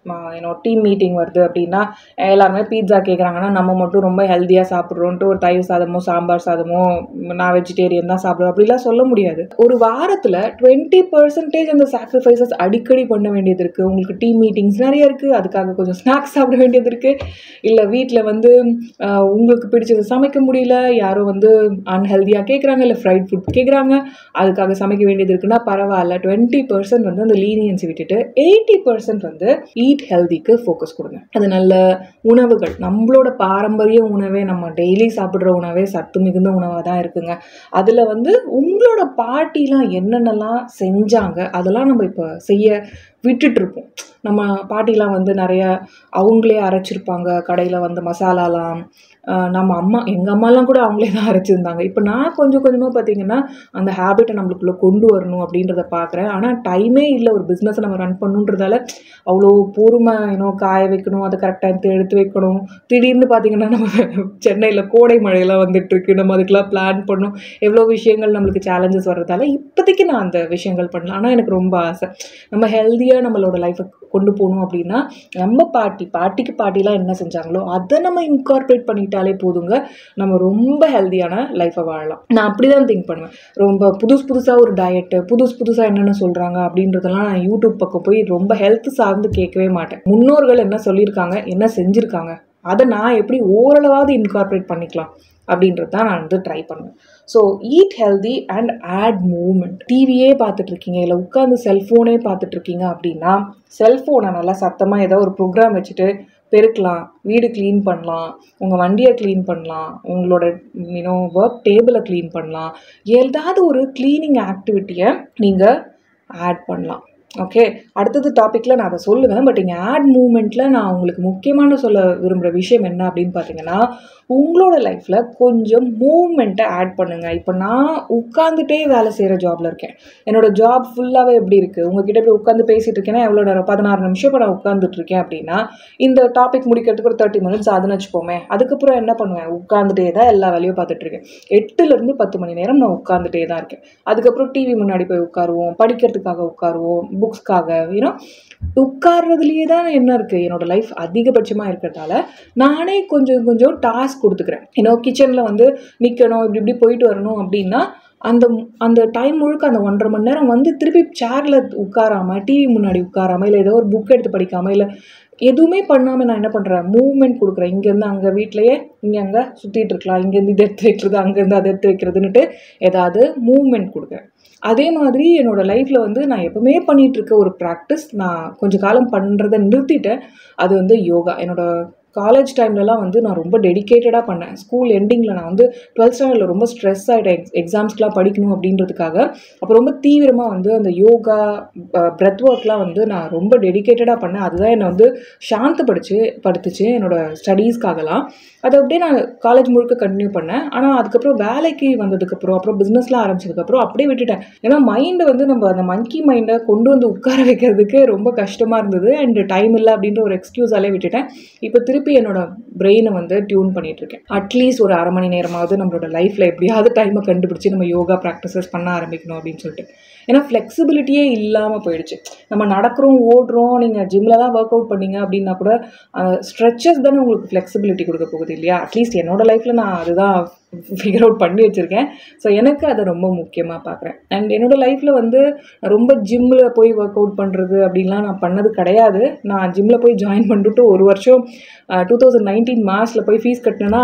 ஏன்னோ டீம் மீட்டிங் வருது அப்படின்னா எல்லாருமே பீட்சா கேட்குறாங்கன்னா நம்ம மட்டும் ரொம்ப ஹெல்த்தியாக சாப்பிட்றோன்ட்டு ஒரு தயிர் சாதமோ சாம்பார் சாதமோ நான் வெஜிடேரியன் தான் சாப்பிடுவேன் அப்படிலாம் சொல்ல முடியாது. ஒரு வாரத்தில் டுவெண்ட்டி பர்சன்டேஜ் அந்த சாக்ரிஃபைசஸ் அடிக்கடி பண்ண வேண்டியது இருக்குது. உங்களுக்கு டீம் மீட்டிங்ஸ் நிறைய இருக்குது, அதுக்காக கொஞ்சம் ஸ்நாக்ஸ் சாப்பிட வேண்டியது இருக்குது. இல்லை வீட்டில் வந்து உங்களுக்கு பிடிச்சது சமைக்க முடியல, யாரும் வந்து அன்ஹெல்தியாக கேட்குறாங்க, இல்லை ஃப்ரைட் ஃபுட் கேட்குறாங்க, அதுக்காக சமைக்க வேண்டியது இருக்குன்னா பரவாயில்ல. டுவெண்ட்டி பர்சன்ட் வந்து அந்த லீனியன்ஸை விட்டுட்டு எயிட்டி பர்சன்ட் வந்து ஈட் ஹெல்திக்கு ஃபோக்கஸ் கொடுங்க. அது நல்ல உணவுகள், நம்மளோட பாரம்பரிய உணவே, நம்ம டெய்லி சாப்பிட்ற உணவே சத்து மிகுந்த உணவாக தான் இருக்குங்க. அதில் வந்து உங்களோட பாட்டிலாம் என்னென்னலாம் செஞ்சாங்க அதெல்லாம் நம்ம இப்போ செய்ய விட்டுட்ருப்போம். நம்ம பாட்டிலாம் வந்து நிறைய அவங்களே அரைச்சிருப்பாங்க கடையில் வந்து மசாலாலாம். நம்ம அம்மா எங்கள் அம்மாலாம் கூட அவங்களே தான் அரைச்சிருந்தாங்க. இப்போ நான் கொஞ்சம் கொஞ்சமாக பார்த்திங்கன்னா அந்த ஹேபிட்டை நம்மளுக்குள்ளே கொண்டு வரணும் அப்படின்றத பார்க்குறேன். ஆனால் டைமே இல்லை, ஒரு பிஸ்னஸை நம்ம ரன் பண்ணுன்றதால அவ்வளோ பொறுமை இன்னும் காய வைக்கணும், அதை கரெக்டாக எடுத்து எடுத்து வைக்கணும். திடீர்னு பார்த்திங்கன்னா நம்ம சென்னையில் கோடை மழையெல்லாம் வந்துட்டுருக்கு, நம்ம அதுக்கெலாம் பிளான் பண்ணணும். எவ்வளோ விஷயங்கள் நம்மளுக்கு சேலஞ்சஸ் வர்றதால இப்போதைக்கு நான் அந்த விஷயங்கள் பண்ணலாம். ஆனால் எனக்கு ரொம்ப ஆசை நம்ம ஹெல்த்தியாக நம்மளோட லைஃப்பை கொண்டு போகணும் அப்படின்னா நம்ம பாட்டி பாட்டிக்கு பாட்டிலாம் என்ன செஞ்சாங்களோ அதை நம்ம இன்கார்பரேட் பண்ணிட்டாலே போதுங்க, நம்ம ரொம்ப ஹெல்த்தியான லைஃப்பை வாழலாம். நான் அப்படி தான் திங்க் பண்ணுவேன். ரொம்ப புதுசு புதுசாக ஒரு டயட்டு, புதுசு புதுசாக என்னென்ன சொல்கிறாங்க அப்படின்றதெல்லாம் நான் யூடியூப் பக்கம் போய் ரொம்ப ஹெல்த் சார்ந்து கேட்கவே மாட்டேன். முன்னோர்கள் என்ன சொல்லியிருக்காங்க, என்ன செஞ்சுருக்காங்க, அதை நான் எப்படி ஓரளவாவது இன்கார்பரேட் பண்ணிக்கலாம் அப்படின்றது தான் நான் வந்து ட்ரை பண்ணுவேன். So eat healthy and add movement. டிவியே பார்த்துட்ருக்கீங்க, இல்லை உட்காந்து செல்ஃபோனே பார்த்துட்ருக்கீங்க அப்படின்னா செல்ஃபோனை நல்லா சத்தமாக ஏதோ ஒரு ப்ரோக்ராம் வச்சுட்டு பெருக்கலாம், வீடு க்ளீன் பண்ணலாம், உங்கள் வண்டியை க்ளீன் பண்ணலாம், உங்களோட யூனோ ஒர்க் டேபிளை க்ளீன் பண்ணலாம். ஏதாவது ஒரு க்ளீனிங் ஆக்டிவிட்டியை நீங்கள் ஆட் பண்ணலாம். ஓகே, அடுத்தது டாப்பிக்கில் நான் அதை சொல்லுவேன். பட் இங்கே ஆட் மூவ்மெண்ட்டில் நான் உங்களுக்கு முக்கியமான சொல்ல விரும்புகிற விஷயம் என்ன அப்படின்னு பார்த்தீங்கன்னா, உங்களோட லைஃப்பில் கொஞ்சம் மூவ்மெண்ட்டை ஆட் பண்ணுங்கள். இப்போ நான் உட்காந்துட்டே வேலை செய்கிற ஜாபில் இருக்கேன். என்னோடய ஜாப் ஃபுல்லாகவே எப்படி இருக்குது, உங்ககிட்ட இப்படி உட்காந்து பேசிகிட்டு இருக்கேன்னா எவ்வளோ நேரம், பதினாறு நிமிஷம் இப்போ நான் உட்காந்துட்ருக்கேன் அப்படின்னா இந்த டாபிக் முடிக்கிறதுக்கு ஒரு தேர்ட்டி மினிட்ஸ் ஆகுதுன்னு வச்சுப்போமே. அதுக்கப்புறம் என்ன பண்ணுவேன், உட்காந்துட்டே தான் எல்லா வேலையும் பார்த்துட்ருக்கேன். எட்டுலேருந்து பத்து மணி நேரம் நான் உட்காந்துட்டே தான் இருக்கேன். அதுக்கப்புறம் டிவி முன்னாடி போய் உட்காருவோம், படிக்கிறதுக்காக உட்காருவோம், புக்ஸ்க்காக. ஏன்னா உட்கார்றதுலேயே தான் என்ன இருக்குது, என்னோடய லைஃப் அதிகபட்சமாக இருக்கிறதால நானே கொஞ்சம் கொஞ்சம் டாஸ்க் கொடுத்துக்கிறேன். ஏன்னா கிச்சனில் வந்து நிற்கணும், இப்படி இப்படி போயிட்டு வரணும் அப்படின்னா அந்த அந்த டைம் முழுக்க அந்த ஒன்றரை மணி நேரம் வந்து திருப்பி சேரில் உட்காராமல், டிவி முன்னாடி உட்காராமல், இல்லை ஏதோ ஒரு புக் எடுத்து படிக்காமல், இல்லை எதுவுமே பண்ணாமல் நான் என்ன பண்ணுறேன், மூவ்மெண்ட் கொடுக்குறேன். இங்கேருந்து அங்கே, வீட்லையே இங்கே அங்கே சுற்றிட்டு இருக்கலாம், இங்கேருந்து இதை எடுத்து வைக்கிறது, அங்கேருந்து அதை எடுத்து வைக்கிறதுன்னுட்டு ஏதாவது மூவ்மெண்ட் கொடுக்குறேன். அதே மாதிரி என்னோடய லைஃப்பில் வந்து நான் எப்போவுமே பண்ணிகிட்ருக்க ஒரு ப்ராக்டிஸ், நான் கொஞ்சம் காலம் பண்ணுறதை நிறுத்திட்டேன். அது வந்து யோகா. என்னோடய காலேஜ் டைம்லலாம் வந்து நான் ரொம்ப டெடிக்கேட்டடாக பண்ணேன். ஸ்கூல் எண்டிங்கில் நான் வந்து டுவெல்த் ஸ்டாண்டர்டில் ரொம்ப ஸ்ட்ரெஸ் ஆகிட்டேன், எக்ஸ் எக்ஸாம்ஸ்க்கெலாம் படிக்கணும் அப்படின்றதுக்காக. அப்போ ரொம்ப தீவிரமாக வந்து அந்த யோகா, பிரெத் ஒர்க்லாம் வந்து நான் ரொம்ப டெடிக்கேட்டடாக பண்ணேன். அதுதான் என்னை வந்து சாந்தப்படுச்சு படுத்துச்சு என்னோடய ஸ்டடீஸ்க்காகலாம். அதை அப்படியே நான் காலேஜ் முழுக்க கண்டினியூ பண்ணேன். ஆனால் அதுக்கப்புறம் வேலைக்கு வந்ததுக்கப்புறம், அப்புறம் பிஸ்னஸ்லாம் ஆரம்பிச்சதுக்கப்புறம் அப்படியே விட்டுட்டேன். ஏன்னா மைண்டை வந்து நம்ம அந்த மங்கி மைண்டை கொண்டு வந்து உட்கார வைக்கிறதுக்கு ரொம்ப கஷ்டமாக இருந்தது. அண்ட் டைம் இல்லை அப்படின்ற ஒரு எக்ஸ்கியூஸாலே விட்டுட்டேன். இப்போ திருப்பி என்னோட பிரெயினை வந்து டியூன் பண்ணிட்டு இருக்கேன். அட்லீஸ்ட் ஒரு அரை மணி நேரமாவது நம்மளோட லைஃப்பில் எப்படியாவது டைமை கண்டுபிடிச்சி நம்ம யோகா ப்ராக்டிசஸ் பண்ண ஆரம்பிக்கணும் அப்படின்னு சொல்லிட்டு. ஏன்னா ஃப்ளெக்சிபிலிட்டியே இல்லாமல் போயிடுச்சு. நம்ம நடக்கிறோம், ஓடுறோம், நீங்கள் ஜிம்மில் தான் ஒர்க் அவுட் பண்ணீங்க அப்படின்னா கூட ஸ்ட்ரெச்சஸ் தானே உங்களுக்கு ஃப்ளெக்சிபிலிட்டி கொடுக்க போகுது இல்லையா? அட்லீஸ்ட் என்னோடய லைஃப்பில் நான் அதுதான் ஃபிகர் அவுட் பண்ணி வச்சுருக்கேன். ஸோ எனக்கு அதை ரொம்ப முக்கியமாக பார்க்குறேன். அண்ட் என்னோடய லைஃப்பில் வந்து ரொம்ப ஜிம்மில் போய் ஒர்க் அவுட் பண்ணுறது அப்படின்லாம் நான் பண்ணது கிடையாது. நான் ஜிம்மில் போய் ஜாயின் பண்ணிட்டு ஒரு வருஷம் டூ தௌசண்ட் நைன்டீன் மார்ச்சில் போய் ஃபீஸ் கட்டினேன்னா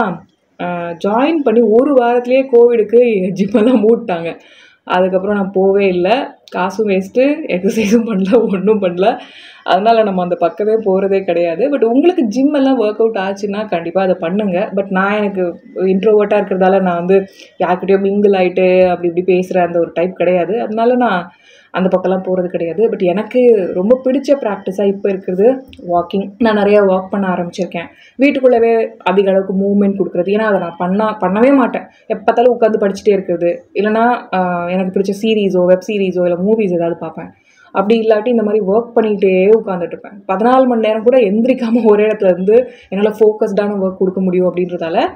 ஜாயின் பண்ணி ஒரு வாரத்துலேயே கோவிடுக்கு ஜிம்மெல்லாம் மூட்டாங்க. அதுக்கப்புறம் நான் போவே இல்லை, காசும் வேஸ்ட்டு, எக்ஸசைஸும் பண்ணல, ஒன்றும் பண்ணல. அதனால் நம்ம அந்த பக்கமே போகிறதே கிடையாது. பட் உங்களுக்கு ஜிம் எல்லாம் ஒர்க் அவுட் ஆச்சுன்னா கண்டிப்பாக அதை பண்ணுங்கள். பட் நான் எனக்கு இன்ட்ரோவர்ட்டாக இருக்கிறதால நான் வந்து யார்கிட்டயோ மிங்கிள் ஆகிட்டு அப்படி இப்படி பேசுகிற அந்த ஒரு டைப் கிடையாது. அதனால நான் அந்த பக்கம்லாம் போகிறது கிடையாது. பட் எனக்கு ரொம்ப பிடிச்ச ப்ராக்டிஸாக இப்போ இருக்கிறது வாக்கிங். நான் நிறையா வாக் பண்ண ஆரம்பிச்சிருக்கேன். வீட்டுக்குள்ளவே அதிக அளவுக்கு மூவ்மெண்ட் கொடுக்குறது. ஏன்னா அதை நான் பண்ண பண்ணவே மாட்டேன். எப்போ பார்த்தாலும் உட்காந்து படிச்சுட்டே இருக்கிறது, இல்லைனா எனக்கு பிடிச்ச சீரீஸோ வெப் சீரீஸோ இல்லை மூவிஸ் ஏதாவது பார்ப்பேன். அப்படி இல்லாட்டி இந்த மாதிரி ஒர்க் பண்ணிகிட்டே உட்காந்துட்ருப்பேன். பதினாலு மணி நேரம் கூட எந்திரிக்காமல் ஒரே இடத்துல இருந்து என்னால் ஃபோக்கஸ்டான ஒர்க் கொடுக்க முடியும் அப்படின்றதால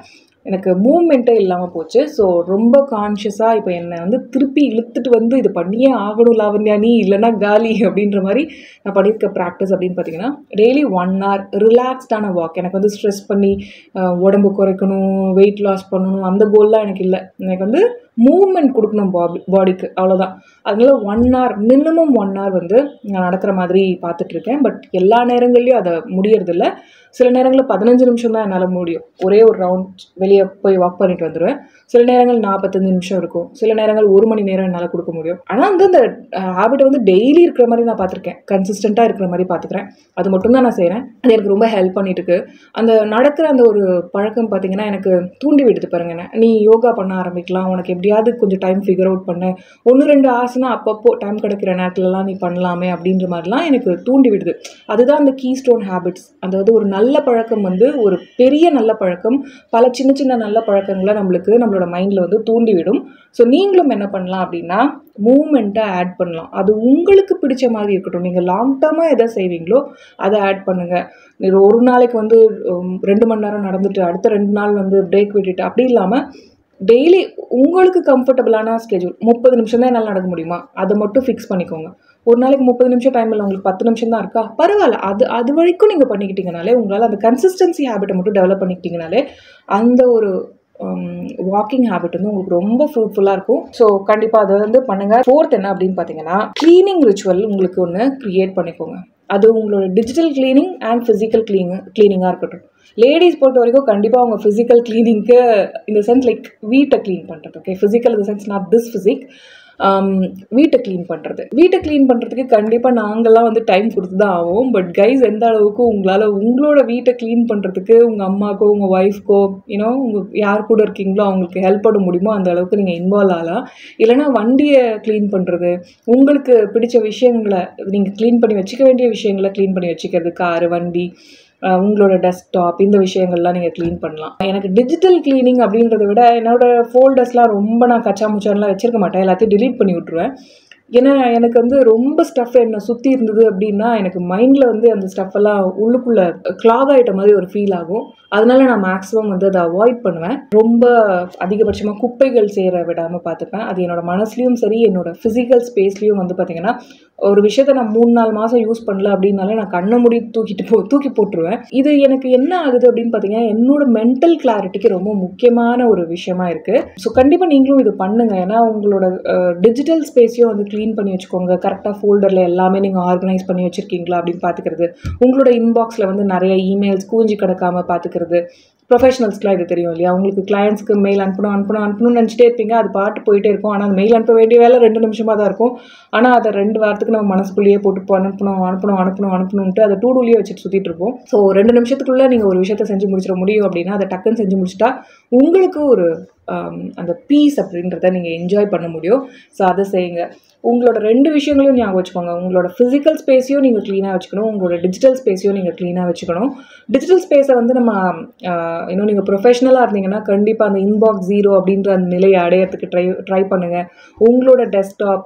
எனக்கு மூவ்மெண்ட்டே இல்லாமல் போச்சு. ஸோ ரொம்ப கான்ஷியஸாக இப்போ என்னை வந்து திருப்பி இழுத்துட்டு வந்து இது பண்ணியே ஆகணும் லாவண்யா நீ, இல்லைன்னா காலி அப்படின்ற மாதிரி நான் பண்ணியிருக்க ப்ராக்டிஸ் அப்படின்னு பார்த்தீங்கன்னா, டெய்லி ஒன் ஹவர் ரிலாக்ஸ்டான வாக். எனக்கு வந்து ஸ்ட்ரெஸ் பண்ணி உடம்பு குறைக்கணும், வெயிட் லாஸ் பண்ணணும், அந்த கோல்லாம் எனக்கு இல்லை. எனக்கு வந்து மூவ்மெண்ட் கொடுக்கணும் பாடி பாடிக்கு, அவ்வளோதான். அதனால one hour minimum one hour வந்து நான் நடக்கிற மாதிரி பார்த்துட்ருக்கேன். பட் எல்லா நேரங்கள்லையும் அதை முடியறதில்ல. சில நேரங்களில் பதினஞ்சு நிமிஷம் தான் என்னால் முடியும். ஒரே ஒரு ரவுண்ட் வெளியே போய் வாக் பண்ணிட்டு வந்துடுவேன். சில நேரங்கள் நாற்பத்தஞ்சு நிமிஷம் இருக்கும். சில நேரங்கள் ஒரு மணி நேரம் என்னால் கொடுக்க முடியும். ஆனால் வந்து அந்த ஹேபிட்டை வந்து டெய்லி இருக்கிற மாதிரி நான் பார்த்துருக்கேன், கன்சிஸ்டண்ட்டாக இருக்கிற மாதிரி பார்த்துக்கிறேன். அது மட்டும்தான் நான் செய்கிறேன். அது எனக்கு ரொம்ப ஹெல்ப் பண்ணிட்டு இருக்கு. அந்த நடக்கிற அந்த ஒரு பழக்கம் பார்த்தீங்கன்னா எனக்கு தூண்டி விடுது பாருங்க. நீ யோகா பண்ண ஆரம்பிக்கலாம், உனக்கு எப்படியாவது கொஞ்சம் டைம் ஃபிகர் அவுட் பண்ண, ஒன்று ரெண்டு ஆசனம் அப்பப்போ டைம் கிடைக்கிற நேரத்துலலாம் நீ பண்ணலாமே அப்படின்ற மாதிரிலாம் எனக்கு தூண்டி விடுது. அதுதான் அந்த கீ ஸ்டோன் ஹேபிட்ஸ். அதாவது ஒரு நல்ல பழக்கம் வந்து ஒரு பெரிய நல்ல பழக்கம் பல சின்ன சின்ன நல்ல பழக்கங்களை நம்மளுக்கு நம்மளோட மைண்டில் வந்து தூண்டிவிடும். ஸோ நீங்களும் என்ன பண்ணலாம் அப்படின்னா, மூவ்மெண்ட்டை ஆட் பண்ணலாம். அது உங்களுக்கு பிடிச்ச மாதிரி இருக்கட்டும். நீங்கள் லாங் டேர்மாக எதை செய்வீங்களோ அதை ஆட் பண்ணுங்கள். ஒரு நாளைக்கு வந்து ரெண்டு மணி நேரம் நடந்துட்டு அடுத்த ரெண்டு நாள் வந்து பிரேக் விட்டுட்டு அப்படி இல்லாமல் டெய்லி உங்களுக்கு கம்ஃபர்டபுளான ஸ்கெட்யூல். முப்பது நிமிஷம் தான் என்னால் நடக்க முடியுமா, அதை மட்டும் ஃபிக்ஸ் பண்ணிக்கோங்க. ஒரு நாளைக்கு முப்பது நிமிஷம் டைம் இல்லை, உங்களுக்கு பத்து நிமிஷம் தான் இருக்கா, பரவாயில்ல. அது அது வரைக்கும் நீங்கள் பண்ணிக்கிட்டீங்கனாலே, உங்களால் அந்த கன்சிஸ்டன்சி ஹேபிட்டை மட்டும் டெவலப் பண்ணிக்கிட்டீங்கனாலே அந்த ஒரு வாக்கிங் ஹேபிட் வந்து உங்களுக்கு ரொம்ப ஃப்ரூட்ஃபுல்லாக இருக்கும். ஸோ கண்டிப்பாக அதை வந்து பண்ணுங்கள். ஃபோர்த் என்ன அப்படின்னு பார்த்தீங்கன்னா, க்ளீனிங் ரிச்சுவல் உங்களுக்கு ஒன்று க்ரியேட் பண்ணிக்கோங்க. அது உங்களோட digital cleaning and physical cleaning கிளீனிங்காக இருக்கட்டும். லேடிஸ் பொறுத்த வரைக்கும் கண்டிப்பாக அவங்க ஃபிசிக்கல் கிளீனிங்க்கு இந்த சென்ஸ் லைக் வீட்டை க்ளீன் பண்ணுறது. ஓகே, ஃபிசிக்கல் இந்த சென்ஸ் நாட் திஸ் ஃபிசிக். வீட்டை க்ளீன் பண்ணுறது வீட்டை க்ளீன் பண்ணுறதுக்கு கண்டிப்பாக நாங்கள்லாம் வந்து டைம் கொடுத்து தான் ஆகும். பட் கைஸ், எந்த அளவுக்கு உங்களால் உங்களோட வீட்டை க்ளீன் பண்ணுறதுக்கு உங்கள் அம்மாக்கோ உங்கள் ஒய்ஃப்க்கோ யூனோ உங்கள் யார் கூட இருக்கீங்களோ அவங்களுக்கு ஹெல்ப் பண்ண முடியுமோ அந்த அளவுக்கு நீங்கள் இன்வால்வ் ஆகலாம். இல்லைனா வண்டியை க்ளீன் பண்ணுறது, உங்களுக்கு பிடிச்ச விஷயங்களை நீங்கள் க்ளீன் பண்ணி வச்சுக்க வேண்டிய விஷயங்களை க்ளீன் பண்ணி வச்சுக்கிறது, காரு, வண்டி, உங்களோட டெஸ்க்டாப், இந்த விஷயங்கள்லாம் நீங்கள் க்ளீன் பண்ணலாம். எனக்கு டிஜிட்டல் க்ளீனிங் அப்படின்றத விட என்னோடய ஃபோல்டர்ஸ்லாம் ரொம்ப நான் கச்சா முச்சான்லாம் வச்சுருக்க மாட்டேன், எல்லாத்தையும் டிலீட் பண்ணி விட்ருவேன். ஏன்னா எனக்கு வந்து ரொம்ப ஸ்டஃப் என்னை சுற்றி இருந்தது அப்படின்னா எனக்கு மைண்டில் வந்து அந்த ஸ்டஃப் எல்லாம் உள்ளுக்குள்ளே கிளாக் ஆகிட்ட மாதிரி ஒரு ஃபீல் ஆகும். அதனால நான் மேக்ஸிமம் வந்து அதை அவாய்ட் பண்ணுவேன். ரொம்ப அதிகபட்சமாக குப்பைகள் சேர விடாமல் பார்த்துப்பேன். அது என்னோட மனசுலையும் சரி, என்னோட ஃபிசிக்கல் ஸ்பேஸ்லையும் வந்து பார்த்திங்கன்னா, ஒரு விஷயத்த நான் மூணு நாலு மாதம் யூஸ் பண்ணல அப்படின்னாலே நான் கண்ணை மூடி தூக்கிட்டு போ தூக்கி போட்டுருவேன். இது எனக்கு என்ன ஆகுது அப்படின்னு பார்த்தீங்கன்னா, என்னோட மென்டல் கிளாரிட்டிக்கு ரொம்ப முக்கியமான ஒரு விஷயமா இருக்குது. ஸோ கண்டிப்பாக நீங்களும் இது பண்ணுங்கள். ஏன்னா உங்களோட டிஜிட்டல் ஸ்பேஸையும் வந்து க்ளீன் பண்ணி வச்சுக்கோங்க. கரெக்டாக ஃபோல்டரில் எல்லாமே நீங்கள் ஆர்கனைஸ் பண்ணி வச்சுருக்கீங்களா அப்படின்னு பார்த்துக்கிறது, உங்களோட இன்பாக்ஸில் வந்து நிறைய இமெயில்ஸ் கூஞ்சி கிடக்காமல் பார்த்துக்கிறது. ப்ரொஃபஷனல்ஸ்க்குலாம் இது தெரியும் இல்லையா, உங்களுக்கு கிளையன்ட்ஸ்க்கு மெயில் அனுப்பணும் அனுப்பணும் அனுப்பணும்னு நினச்சிட்டே இருப்பீங்க. அது பாட்டு போயிட்டே இருக்கும். ஆனால் அந்த மெயில் அனுப்ப வேண்டிய வேலை ரெண்டு நிமிஷமாக தான் இருக்கும். ஆனால் அதை ரெண்டு வாரத்துக்கு நம்ம மனசுக்குள்ளேயே போட்டு அனுப்பணும் அனுப்பணும் அனுப்பணும் அனுப்பணுன்ட்டு அதை டூடூலேயே வச்சுட்டு சுற்றிட்டு இருப்போம். ஸோ ரெண்டு நிமிஷத்துக்குள்ளே நீங்கள் ஒரு விஷயத்தை செஞ்சு முடிச்சிட முடியும் அப்படின்னா அதை டக்குன்னு செஞ்சு முடிச்சிட்டா உங்களுக்கு ஒரு அந்த பீஸ் அப்படின்றத நீங்கள் என்ஜாய் பண்ண முடியும். ஸோ அதை செய்யுங்க. உங்களோட ரெண்டு விஷயங்களையும் ஞாபகம் வச்சுக்கோங்க. உங்களோட ஃபிசிக்கல் ஸ்பேஸையும் நீங்கள் க்ளீனாக வச்சுக்கணும், உங்களோட டிஜிட்டல் ஸ்பேஸையும் நீங்கள் க்ளீனாக வச்சுக்கணும். டிஜிட்டல் ஸ்பேஸை வந்து நம்ம இன்னும் நீங்கள் ப்ரொஃபஷனலாக இருந்தீங்கன்னா கண்டிப்பாக அந்த இன்பாக்ஸ் ஜீரோ அப்படின்ற அந்த நிலையை அடையிறதுக்கு ட்ரை ட்ரை பண்ணுங்கள். உங்களோட டெஸ்க்டாப்,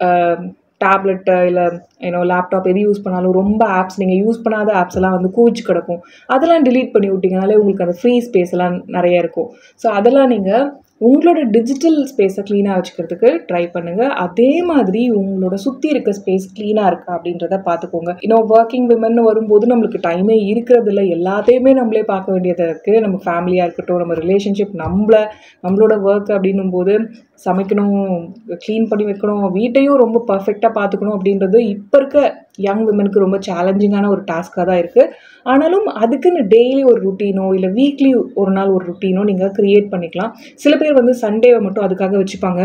டேப்லெட்டு இல்லை ஏன்னோ லேப்டாப் எது யூஸ் பண்ணாலும் ரொம்ப ஆப்ஸ், நீங்கள் யூஸ் பண்ணாத ஆப்ஸ் எல்லாம் வந்து கூச்சு கிடக்கும். அதெல்லாம் டிலீட் பண்ணி விட்டிங்கனாலே உங்களுக்கு அந்த ஃப்ரீ ஸ்பேஸ் எல்லாம் நிறைய இருக்கும். ஸோ அதெல்லாம் நீங்கள் உங்களோட டிஜிட்டல் ஸ்பேஸை க்ளீனாக வச்சுக்கிறதுக்கு ட்ரை பண்ணுங்கள். அதே மாதிரி உங்களோட சுற்றி இருக்க ஸ்பேஸ் க்ளீனாக இருக்கா அப்படின்றத பார்த்துக்கோங்க. இன்னும் ஒர்க்கிங் விமன் வரும்போது நம்மளுக்கு டைமே இருக்கிறது இல்லை. எல்லாத்தையுமே நம்மளே பார்க்க வேண்டியதாக இருக்குது. நம்ம ஃபேமிலியாக இருக்கட்டும், நம்ம ரிலேஷன்ஷிப், நம்மளை நம்மளோட ஒர்க் அப்படின்னும் போது சமைக்கணும், க்ளீன் பண்ணி வைக்கணும், வீட்டையும் ரொம்ப பர்ஃபெக்டாக பார்த்துக்கணும் அப்படின்றது இப்போ இருக்க யங் விமனுக்கு ரொம்ப சேலஞ்சிங்கான ஒரு டாஸ்க்காக தான் இருக்குது. ஆனாலும் அதுக்குன்னு டெய்லி ஒரு ருட்டீனோ இல்லை வீக்லி ஒரு நாள் ஒரு ருட்டீனோ நீங்கள் க்ரியேட் பண்ணிக்கலாம். சில பேர் வந்து சண்டேவை மட்டும் அதுக்காக வச்சுப்பாங்க.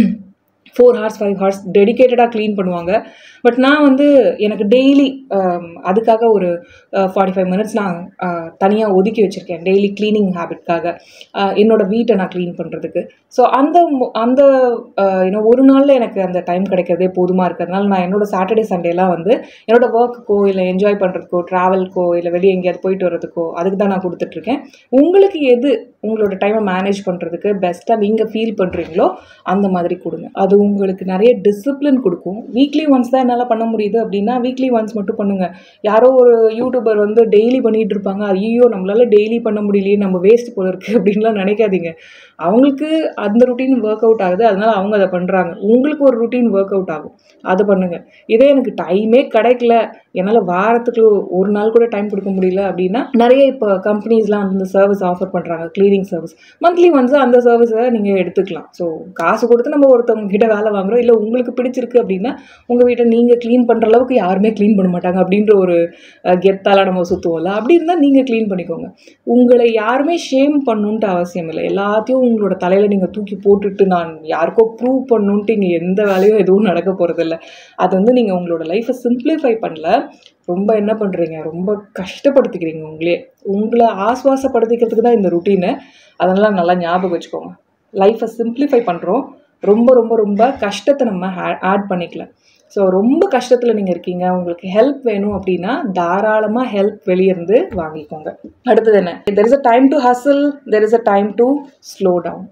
ஃபோர் ஹார்ஸ் ஃபைவ் ஹார்ஸ் டெடிக்கேட்டடாக க்ளீன் பண்ணுவாங்க. பட் நான் வந்து எனக்கு டெய்லி அதுக்காக ஒரு ஃபார்ட்டி ஃபைவ் மினிட்ஸ் நான் தனியாக ஒதுக்கி வச்சுருக்கேன் டெய்லி க்ளீனிங் ஹேபிட்காக, என்னோடய வீட்டை நான் க்ளீன் பண்ணுறதுக்கு. ஸோ அந்த அந்த இன்னும் ஒரு நாளில் எனக்கு அந்த டைம் கிடைக்கிறதே போதுமாக இருக்கிறதுனால நான் என்னோடய சாட்டர்டே சண்டேலாம் வந்து என்னோடய ஒர்க்குக்கோ இல்லை என்ஜாய் பண்ணுறதுக்கோ, ட்ராவல்க்கோ இல்லை வெளியே எங்கேயாவது போயிட்டு வர்றதுக்கோ அதுக்கு தான் நான் கொடுத்துட்ருக்கேன். உங்களுக்கு எது உங்களோட டைமை மேனேஜ் பண்ணுறதுக்கு பெஸ்ட்டாக நீங்கள் ஃபீல் பண்ணுறீங்களோ அந்த மாதிரி கொடுங்க. அது உங்களுக்கு நிறைய டிசிப்ளின் கொடுக்கும். வீக்லி ஒன்ஸ் தான் என்னால் பண்ண முடியுது அப்படின்னா வீக்லி ஒன்ஸ் மட்டும் பண்ணுங்கள். யாரோ ஒரு யூடியூபர் வந்து டெய்லி பண்ணிகிட்டு இருப்பாங்க, ஐயோ நம்மளால டெய்லி பண்ண முடியலையே, நம்ம வேஸ்ட் போல இருக்குது அப்படின்லாம் நினைக்காதீங்க. அவங்களுக்கு அந்த ருட்டீன் ஒர்க் அவுட் ஆகுது, அதனால அவங்க அதை பண்ணுறாங்க. உங்களுக்கு ஒரு ருட்டீன் ஒர்க் அவுட் ஆகும், அதை பண்ணுங்கள். இதே எனக்கு டைமே கிடைக்கல, என்னால் வாரத்துக்கு ஒரு நாள் கூட டைம் கொடுக்க முடியல அப்படின்னா நிறைய இப்போ கம்பெனிஸ்லாம் அந்த சர்வீஸ் ஆஃபர் பண்ணுறாங்க, க்ளீனிங் சர்வீஸ். மந்த்லி ஒன்ஸ் அந்த சர்வீஸை நீங்கள் எடுத்துக்கலாம். ஸோ காசு கொடுத்து நம்ம ஒருத்தவங்க கிட்ட வேலை வாங்குறோம், இல்லை உங்களுக்கு பிடிச்சிருக்கு அப்படின்னா உங்கள் வீட்டை நீங்கள் க்ளீன் பண்ணுற அளவுக்கு யாருமே க்ளீன் பண்ண மாட்டாங்க அப்படின்ற ஒரு கெத்தால நம்ம சுற்றுவோம்ல, அப்படி இருந்தால் நீங்கள் க்ளீன் பண்ணிக்கோங்க. உங்களை யாருமே ஷேம் பண்ணணுன்ட்டு அவசியம் இல்லை. எல்லாத்தையும் உங்களோட தலையில் நீங்கள் தூக்கி போட்டுட்டு நான் யாருக்கோ ப்ரூவ் பண்ணணுன்ட்டு இங்கே எந்த வேலையும் எதுவும் நடக்க போகிறதில்ல. அது வந்து நீங்கள் உங்களோட லைஃப்பை சிம்பிளிஃபை பண்ணல, ரொம்ப என்ன பண்ணுறீங்க, ரொம்ப கஷ்டப்படுத்திக்கிறீங்க உங்களே. உங்களை ஆஸ்வாசப்படுத்திக்கிறதுக்கு தான் இந்த ருட்டீனு. அதனால் நல்லா ஞாபகம் வச்சுக்கோங்க. லைஃப்பை சிம்பிளிஃபை பண்ணுறோம், ரொம்ப ரொம்ப ரொம்ப கஷ்டத்தை நம்ம ஆட் பண்ணிக்கல. ஸோ ரொம்ப கஷ்டத்தில் நீங்கள் இருக்கீங்க, உங்களுக்கு ஹெல்ப் வேணும் அப்படின்னா தாராளமாக ஹெல்ப் வெளியிருந்து வாங்கிக்கோங்க. அடுத்தது என்ன, there is a time to hustle, there is a time to slow down.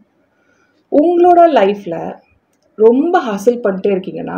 உங்களோட லைஃப்பில் ரொம்ப ஹசில் பண்ணிட்டே இருக்கீங்கன்னா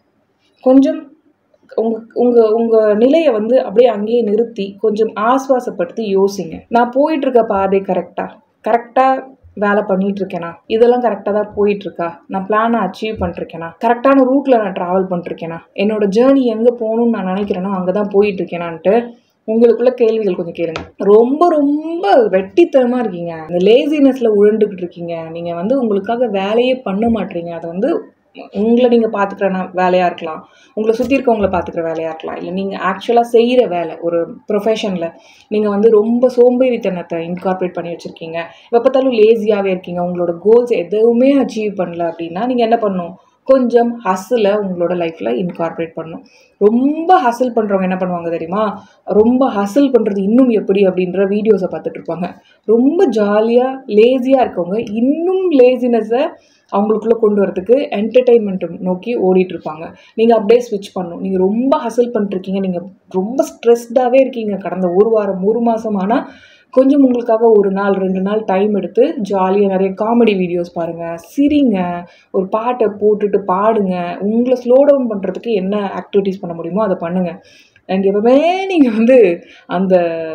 கொஞ்சம் உங்கள் உங்கள் உங்கள் நிலையை வந்து அப்படியே அங்கேயே நிறுத்தி கொஞ்சம் ஆஸ்வாசப்படுத்தி யோசிங்க. நான் போயிட்டுருக்க பாதை கரெக்டாக கரெக்டாக வேலை பண்ணிட்டு இருக்கேனா, இதெல்லாம் கரெக்டாக தான் போயிட்டுருக்கா, நான் பிளானை அச்சீவ் பண்ணிருக்கேனா, கரெக்டான ரூட்டில் நான் ட்ராவல் பண்ணிருக்கேனா, என்னோட ஜேர்னி எங்கே போகணுன்னு நான் நினைக்கிறேனோ அங்கே தான் போயிட்டுருக்கேனான்ட்டு உங்களுக்குள்ள கேள்விகள் கொஞ்சம் கேளுங்க. ரொம்ப ரொம்ப வெட்டித்தனமாக இருக்கீங்க, இந்த லேசினஸில் உழண்டுக்கிட்டு இருக்கீங்க, நீங்கள் வந்து உங்களுக்காக வேலையே பண்ண மாட்டீங்க. அதை வந்து உங்களை நீங்கள் பார்த்துக்கிற வேலையாக இருக்கலாம், உங்களை சுற்றி இருக்கவங்களை பார்த்துக்கிற வேலையாக இருக்கலாம், இல்லை நீங்கள் ஆக்சுவலாக செய்கிற வேலை ஒரு ப்ரொஃபஷனில் நீங்கள் வந்து ரொம்ப சோம்பேறித்தனத்தை இன்கார்பரேட் பண்ணி வச்சுருக்கீங்க, எப்போ பார்த்தாலும் லேசியாகவே இருக்கீங்க, உங்களோட கோல்ஸ் எதுவுமே அச்சீவ் பண்ணல அப்படின்னா நீங்கள் என்ன பண்ணணும், கொஞ்சம் ஹசிலை உங்களோட லைஃப்பில் இன்கார்பரேட் பண்ணணும். ரொம்ப ஹசில் பண்ணுறவங்க என்ன பண்ணுவாங்க தெரியுமா, ரொம்ப ஹசில் பண்ணுறது இன்னும் எப்படி அப்படின்ற வீடியோஸை பார்த்துட்டு இருப்பாங்க. ரொம்ப ஜாலியாக லேசியாக இருக்கவங்க இன்னும் லேசினஸை அவங்களுக்குள்ளே கொண்டு வரதுக்கு என்டர்டெயின்மெண்ட் நோக்கி ஓடிட்டுருப்பாங்க. நீங்கள் அப்படியே ஸ்விட்ச் பண்ணணும். நீங்கள் ரொம்ப ஹசில் பண்ணிட்டுருக்கீங்க, நீங்கள் ரொம்ப ஸ்ட்ரெஸ்டாகவே இருக்கீங்க கடந்த ஒரு வாரம் ஒரு மாதம், ஆனால் கொஞ்சம் உங்களுக்காக ஒரு நாள் ரெண்டு நாள் டைம் எடுத்து ஜாலியாக நிறைய காமெடி வீடியோஸ் பாருங்கள், சிரிங்க, ஒரு பாட்டை போட்டுட்டு பாடுங்க. உங்களை ஸ்லோ டவுன் பண்ணுறதுக்கு என்ன ஆக்டிவிட்டீஸ் பண்ண முடியுமோ அதை பண்ணுங்கள். அண்ட் எப்பவுமே நீங்கள் வந்து அந்த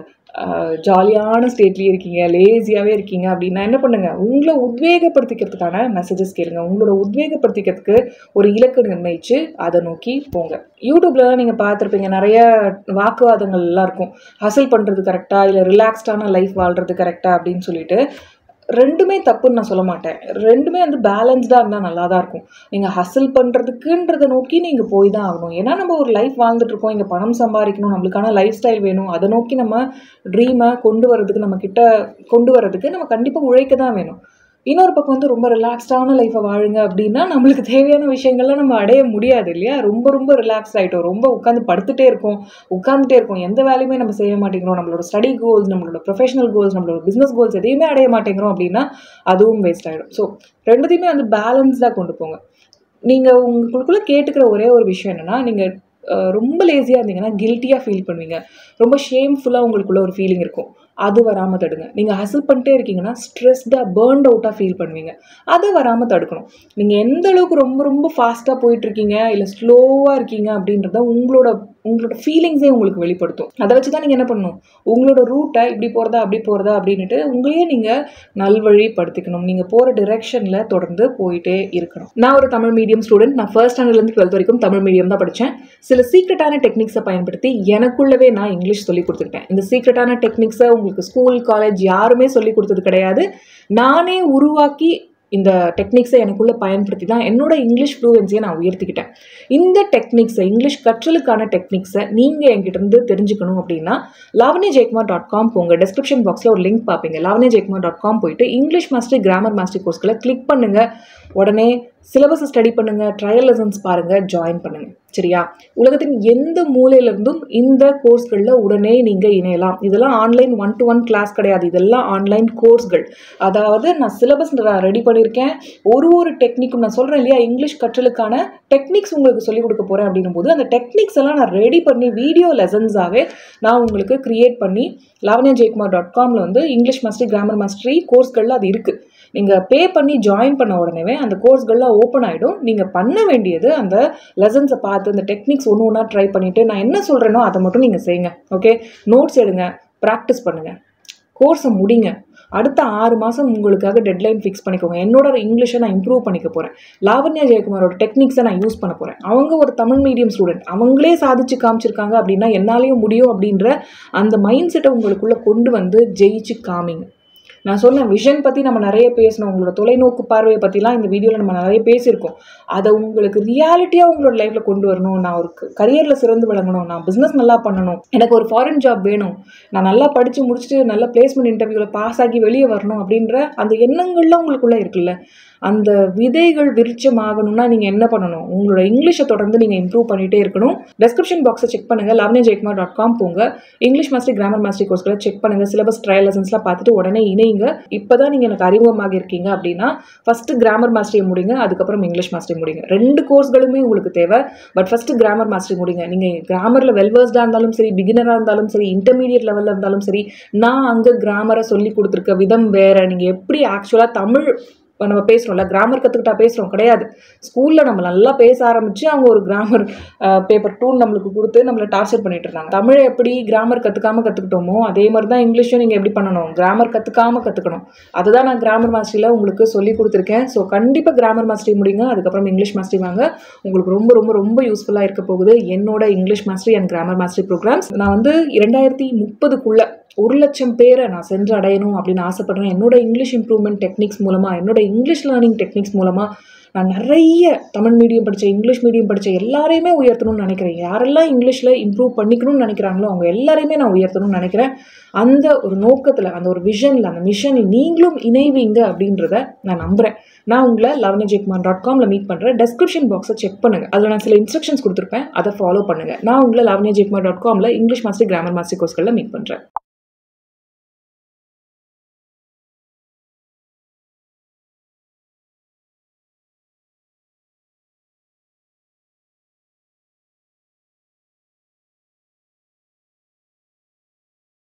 ஜாலியான ஸ்டேட்லேயே இருக்கீங்க, லேசியாகவே இருக்கீங்க அப்படின்னா என்ன பண்ணுங்கள், உங்களை உத்வேகப்படுத்திக்கிறதுக்கான மெசேஜஸ் கேளுங்க. உங்களோட உத்வேகப்படுத்திக்கிறதுக்கு ஒரு இலக்கு நிர்ணயிச்சு அதை நோக்கி போங்க. யூடியூப்லலாம் நீங்கள் பார்த்துருப்பீங்க, நிறைய வாக்குவாதங்கள்லாம் இருக்கும், ஹசில் பண்ணுறது கரெக்டாக இல்லை ரிலாக்ஸ்டான லைஃப் வாழ்கிறது கரெக்டாக அப்படின்னு சொல்லிட்டு. ரெண்டுமே தப்புன்னு நான் சொல்ல மாட்டேன், ரெண்டுமே வந்து பேலன்ஸ்டாக இருந்தால் நல்லா தான் இருக்கும். நீங்கள் ஹசில் பண்ணுறதுக்குன்றதை நோக்கி நீங்கள் போய் தான் ஆகணும். ஏன்னா நம்ம ஒரு லைஃப் வாழ்ந்துட்டுருக்கோம், இங்கே பணம் சம்பாதிக்கணும், நம்மளுக்கான லைஃப் ஸ்டைல் வேணும், அதை நோக்கி நம்ம ட்ரீமை கொண்டு வரதுக்கு நம்ம கிட்ட கொண்டு வரதுக்கு நம்ம கண்டிப்பாக உழைக்க தான் வேணும். இன்னொரு பக்கம் வந்து ரொம்ப ரிலாக்ஸ்டான லைஃப்பை வாழுங்க அப்படின்னா நம்மளுக்கு தேவையான விஷயங்கள்லாம் நம்ம அடைய முடியாது இல்லையா. ரொம்ப ரொம்ப ரிலாக்ஸ் ஆகிட்டோம், ரொம்ப உட்காந்து படுத்துகிட்டே இருக்கோம், உட்காந்துட்டே இருக்கோம், எந்த வேலையுமே நம்ம செய்ய மாட்டேங்கிறோம், நம்மளோட ஸ்டடி கோல்ஸ், நம்மளோட ப்ரொஃபஷனல் கோல்ஸ், நம்மளோட பிஸ்னஸ் கோல்ஸ் எதையுமே அடைய மாட்டேங்கிறோம் அப்படின்னா அதுவும் வேஸ்ட் ஆகிடும். ஸோ ரெண்டுத்தையுமே வந்து பேலன்ஸ்டாக கொண்டு போங்க. நீங்கள் உங்களுக்குள்ளே கேட்டுக்கிற ஒரே ஒரு விஷயம் என்னென்னா, நீங்கள் ரொம்ப லேசியாக இருந்தீங்கன்னா கில்ட்டியாக ஃபீல் பண்ணுவீங்க, ரொம்ப ஷேம்ஃபுல்லாக உங்களுக்குள்ள ஒரு ஃபீலிங் இருக்கும், அது வராமல் தடுங்க. நீங்கள் ஹசில் பண்ணிட்டே இருக்கீங்கன்னா ஸ்ட்ரெஸ்டாக பேர்ன்ட் அவுட்டாக ஃபீல் பண்ணுவீங்க, அது வராமல் தடுக்கணும். நீங்கள் எந்த அளவுக்கு ரொம்ப ரொம்ப ஃபாஸ்ட்டாக போயிட்டுருக்கீங்க இல்லை ஸ்லோவாக இருக்கீங்க அப்படின்றத உங்களோட உங்களோட ஃபீலிங்ஸே உங்களுக்கு வெளிப்படுத்தும். அதை வச்சு தான் நீங்கள் என்ன பண்ணணும், உங்களோட ரூட்டை இப்படி போகிறதா அப்படி போகிறதா அப்படின்ட்டு உங்களையே நீங்கள் நல்வழிப்படுத்திக்கணும். நீங்கள் போகிற டிரெக்ஷனில் தொடர்ந்து போயிட்டே இருக்கணும். நான் ஒரு தமிழ் மீடியம் ஸ்டூடெண்ட், நான் ஃபர்ஸ்ட் ஸ்டாண்டர்ட்லேருந்து டுவெல்த் வரைக்கும் தமிழ் மீடியம் தான் படித்தேன். சில சீக்ரெட்டான டெக்னிக்ஸை பயன்படுத்தி எனக்குள்ளவே நான் இங்கிலீஷ் சொல்லி கொடுத்துக்கிட்டேன். இந்த சீக்ரெட்டான டெக்னிக்ஸை உங்களுக்கு ஸ்கூல் காலேஜ் யாருமே சொல்லி கொடுத்தது கிடையாது, நானே உருவாக்கி இந்த டெக்னிக்ஸை எனக்குள்ளே பயன்படுத்தி தான் என்னோட இங்கிலீஷ் ஃப்ளூவன்சியை நான் உயர்த்திக்கிட்டேன். இந்த டெக்னிக்ஸை, இங்கிலீஷ் கற்றலுக்கான டெக்னிக்ஸை நீங்கள் என்கிட்டருந்து தெரிஞ்சுக்கணும் அப்படின்னா லாவண்யா ஜெயக்குமார் டாட் காம் போங்க. டிஸ்கிரிப்ஷன் பாக்ஸில் ஒரு லிங்க் பார்ப்பீங்க, லாவண்யா ஜெயக்குமார் டாட் காம் போயிட்டு இங்கிலீஷ் மாஸ்டர் கிராமர் மாஸ்டர் கோர்ஸ்களை கிளிக் பண்ணுங்கள். உடனே சிலபஸை ஸ்டடி பண்ணுங்கள், ட்ரையல் லெசன்ஸ் பாருங்கள், ஜாயின் பண்ணுங்கள். சரியா? உலகத்தின் எந்த மூலையிலிருந்தும் இந்த கோர்ஸ்களில் உடனே நீங்கள் இணையலாம். இதெல்லாம் online one to one class கிடையாது, இதெல்லாம் ஆன்லைன் கோர்ஸ்கள். அதாவது நான் சிலபஸ் ரெடி பண்ணியிருக்கேன், ஒரு ஒரு டெக்னிக்கும் நான் சொல்கிறேன் இல்லையா, இங்கிலீஷ் கற்றலுக்கான டெக்னிக்ஸ் உங்களுக்கு சொல்லிக் கொடுக்க போகிறேன் அப்படின்னும் போது அந்த டெக்னிக்ஸ் எல்லாம் நான் ரெடி பண்ணி வீடியோ லெசன்ஸாகவே நான் உங்களுக்கு கிரியேட் பண்ணி லாவண்யா ஜெயக்குமார் டாட் காமில் வந்து இங்கிலீஷ் மாஸ்டரி, கிராமர் மாஸ்டரி கோர்ஸ்களில் அது இருக்குது. நீங்கள் பே பண்ணி ஜாயின் பண்ண உடனே அந்த கோர்ஸ்கள்லாம் ஓப்பன் ஆகிடும். நீங்கள் பண்ண வேண்டியது அந்த லெசன்ஸை பார்த்து அந்த டெக்னிக்ஸ் ஒன்று ஒன்றா ட்ரை பண்ணிவிட்டு நான் என்ன சொல்கிறேனோ அதை மட்டும் நீங்கள் செய்யுங்க. ஓகே, நோட்ஸ் எடுங்க, ப்ராக்டிஸ் பண்ணுங்கள், கோர்ஸை முடிங்க. அடுத்த ஆறு மாதம் உங்களுக்காக டெட்லைன் ஃபிக்ஸ் பண்ணிக்கோங்க. என்னோட இங்கிலீஷை நான் இம்ப்ரூவ் பண்ணிக்க போகிறேன். லாவண்யா ஜெயக்குமாரோட டெக்னிக்ஸை நான் யூஸ் பண்ண போகிறேன். அவங்க ஒரு தமிழ் மீடியம் ஸ்டூடெண்ட், அவங்களே சாதிச்சு காமிச்சிருக்காங்க அப்படின்னா என்னாலேயும் முடியும் அப்படின்ற அந்த மைண்ட் செட்டை உங்களுக்குள்ளே கொண்டு வந்து ஜெயிச்சு காமிங்க. நான் சொன்ன விஷன் பற்றி நம்ம நிறைய பேசணும், உங்களோட தொலைநோக்கு பார்வையை பற்றிலாம் இந்த வீடியோவில் நம்ம நிறைய பேசியிருக்கோம். அதை உங்களுக்கு ரியாலிட்டியாக உங்களோட லைஃப்பில் கொண்டு வரணும். நான் ஒரு கரியரில் சிறந்து விளங்கணும், நான் பிஸ்னஸ் நல்லா பண்ணணும், எனக்கு ஒரு ஃபாரின் ஜாப் வேணும், நான் நல்லா படித்து முடிச்சுட்டு நல்ல பிளேஸ்மெண்ட் இன்டர்வியூவில் பாஸ் ஆகி வெளியே வரணும் அப்படின்ற அந்த எண்ணங்கள்லாம் உங்களுக்குள்ளே இருக்குல்ல, அந்த விதைகள் விருட்சமாகணும்னா நீங்கள் என்ன பண்ணணும்? உங்களோட இங்கிலீஷை தொடர்ந்து நீங்கள் இம்ப்ரூவ் பண்ணிகிட்டே இருக்கணும். டெஸ்கிரிப்ஷன் பாக்ஸை செக் பண்ணுங்கள், லாவண்யா ஜெயக்குமார் டாட் காம் போங்க, இங்கிலீஷ் மாஸ்டரி, கிராமர் மாஸ்டரி கோர்ஸ்களை செக் பண்ணுங்கள், சிலபஸ் ட்ரையல் லெசன்ஸ்லாம் பார்த்துட்டு உடனே இணைங்க. இப்போ தான் நீங்கள் எனக்கு அறிமுகமாக இருக்கீங்க அப்படின்னா ஃபஸ்ட்டு கிராமர் மாஸ்டரி முடிங்க, அதுக்கப்புறம் இங்கிலீஷ் மாஸ்டரி முடிங்க. ரெண்டு கோர்ஸ்களுமே உங்களுக்கு தேவை, பட் ஃபஸ்ட்டு கிராமர் மாஸ்டரி முடிங்க. நீங்கள் கிராமரில் வெல்வர்ஸ்டாக இருந்தாலும் சரி, பிகினராக இருந்தாலும் சரி, இன்டர்மீடியட் லெவலில் இருந்தாலும் சரி, நான் அங்கே கிராமரை சொல்லி கொடுத்துருக்க விதம் வேறு. நீங்கள் எப்படி ஆக்சுவலாக தமிழ் இப்போ நம்ம பேசுகிறோம்ல, கிராமர் கற்றுக்கிட்டா பேசுகிறோம் கிடையாது. ஸ்கூலில் நம்ம நல்லா பேச ஆரம்பித்து அவங்க ஒரு கிராமர் பேப்பர் டூ நம்மளுக்கு கொடுத்து நம்மளை டார்ச்சர் பண்ணிட்டு இருந்தாங்க. தமிழை எப்படி கிராமர் கற்றுக்காமல் கற்றுக்கிட்டோமோ அதே மாதிரி தான் இங்கிலீஷும் நீங்கள் எப்படி பண்ணணும், கிராமர் கற்றுக்காமல் கற்றுக்கணும். அதுதான் நான் கிராமர் மாஸ்டரியில் உங்களுக்கு சொல்லி கொடுத்துருக்கேன். ஸோ கண்டிப்பாக கிராமர் மாஸ்டரி முடிங்க, அதுக்கப்புறம் இங்கிலீஷ் மாஸ்டரி வாங்க. உங்களுக்கு ரொம்ப ரொம்ப ரொம்ப யூஸ்ஃபுல்லாக இருக்க போகுது என்னோட English mastery and grammar mastery programs. நான் வந்து இரண்டாயிரத்தி முப்பதுக்குள்ளே ஒரு லட்சம் பேரை நான் சென்று அடையணும் அப்படின்னு ஆசைப்படுறேன். என்னோட இங்கிலீஷ் இம்ப்ரூவ்மெண்ட் டெக்னிக்ஸ் மூலமாக, என்னோட இங்கிலீஷ் லேர்னிங் டெக்னிக்ஸ் மூலமாக நான் நிறைய தமிழ் மீடியம் படித்த, இங்கிலீஷ் மீடியம் படித்த எல்லாரையுமே உயர்த்தணும்னு நினைக்கிறேன். யாரெல்லாம் இங்கிலீஷில் இம்ப்ரூவ் பண்ணிக்கணும்னு நினைக்கிறாங்களோ அவங்க எல்லாரையுமே நான் உயர்த்தணும்னு நினைக்கிறேன். அந்த ஒரு நோக்கத்தில், அந்த ஒரு விஷனில், அந்த மிஷனில் நீங்களும் இணைவீங்க அப்படின்றத நான் நம்புகிறேன். நான் உங்களை லாவண்யா ஜெயக்குமார் டாட் காமில் மீட் பண்ணுறேன். டெஸ்கிரிப்ஷன் பாக்ஸை செக் பண்ணுங்கள், அதில் நான் சில இன்ஸ்ட்ரக்ஷன்ஸ் கொடுத்துருப்பேன், அதை ஃபாலோ பண்ணுங்கள். நான் உங்களை லாவண்யா ஜெயக்குமார் டாட் காமில் இங்கிலீஷ் மாஸ்டரி, கிராமர் மாஸ்டரி கோர்ஸ்களில் மீட் பண்ணுறேன்.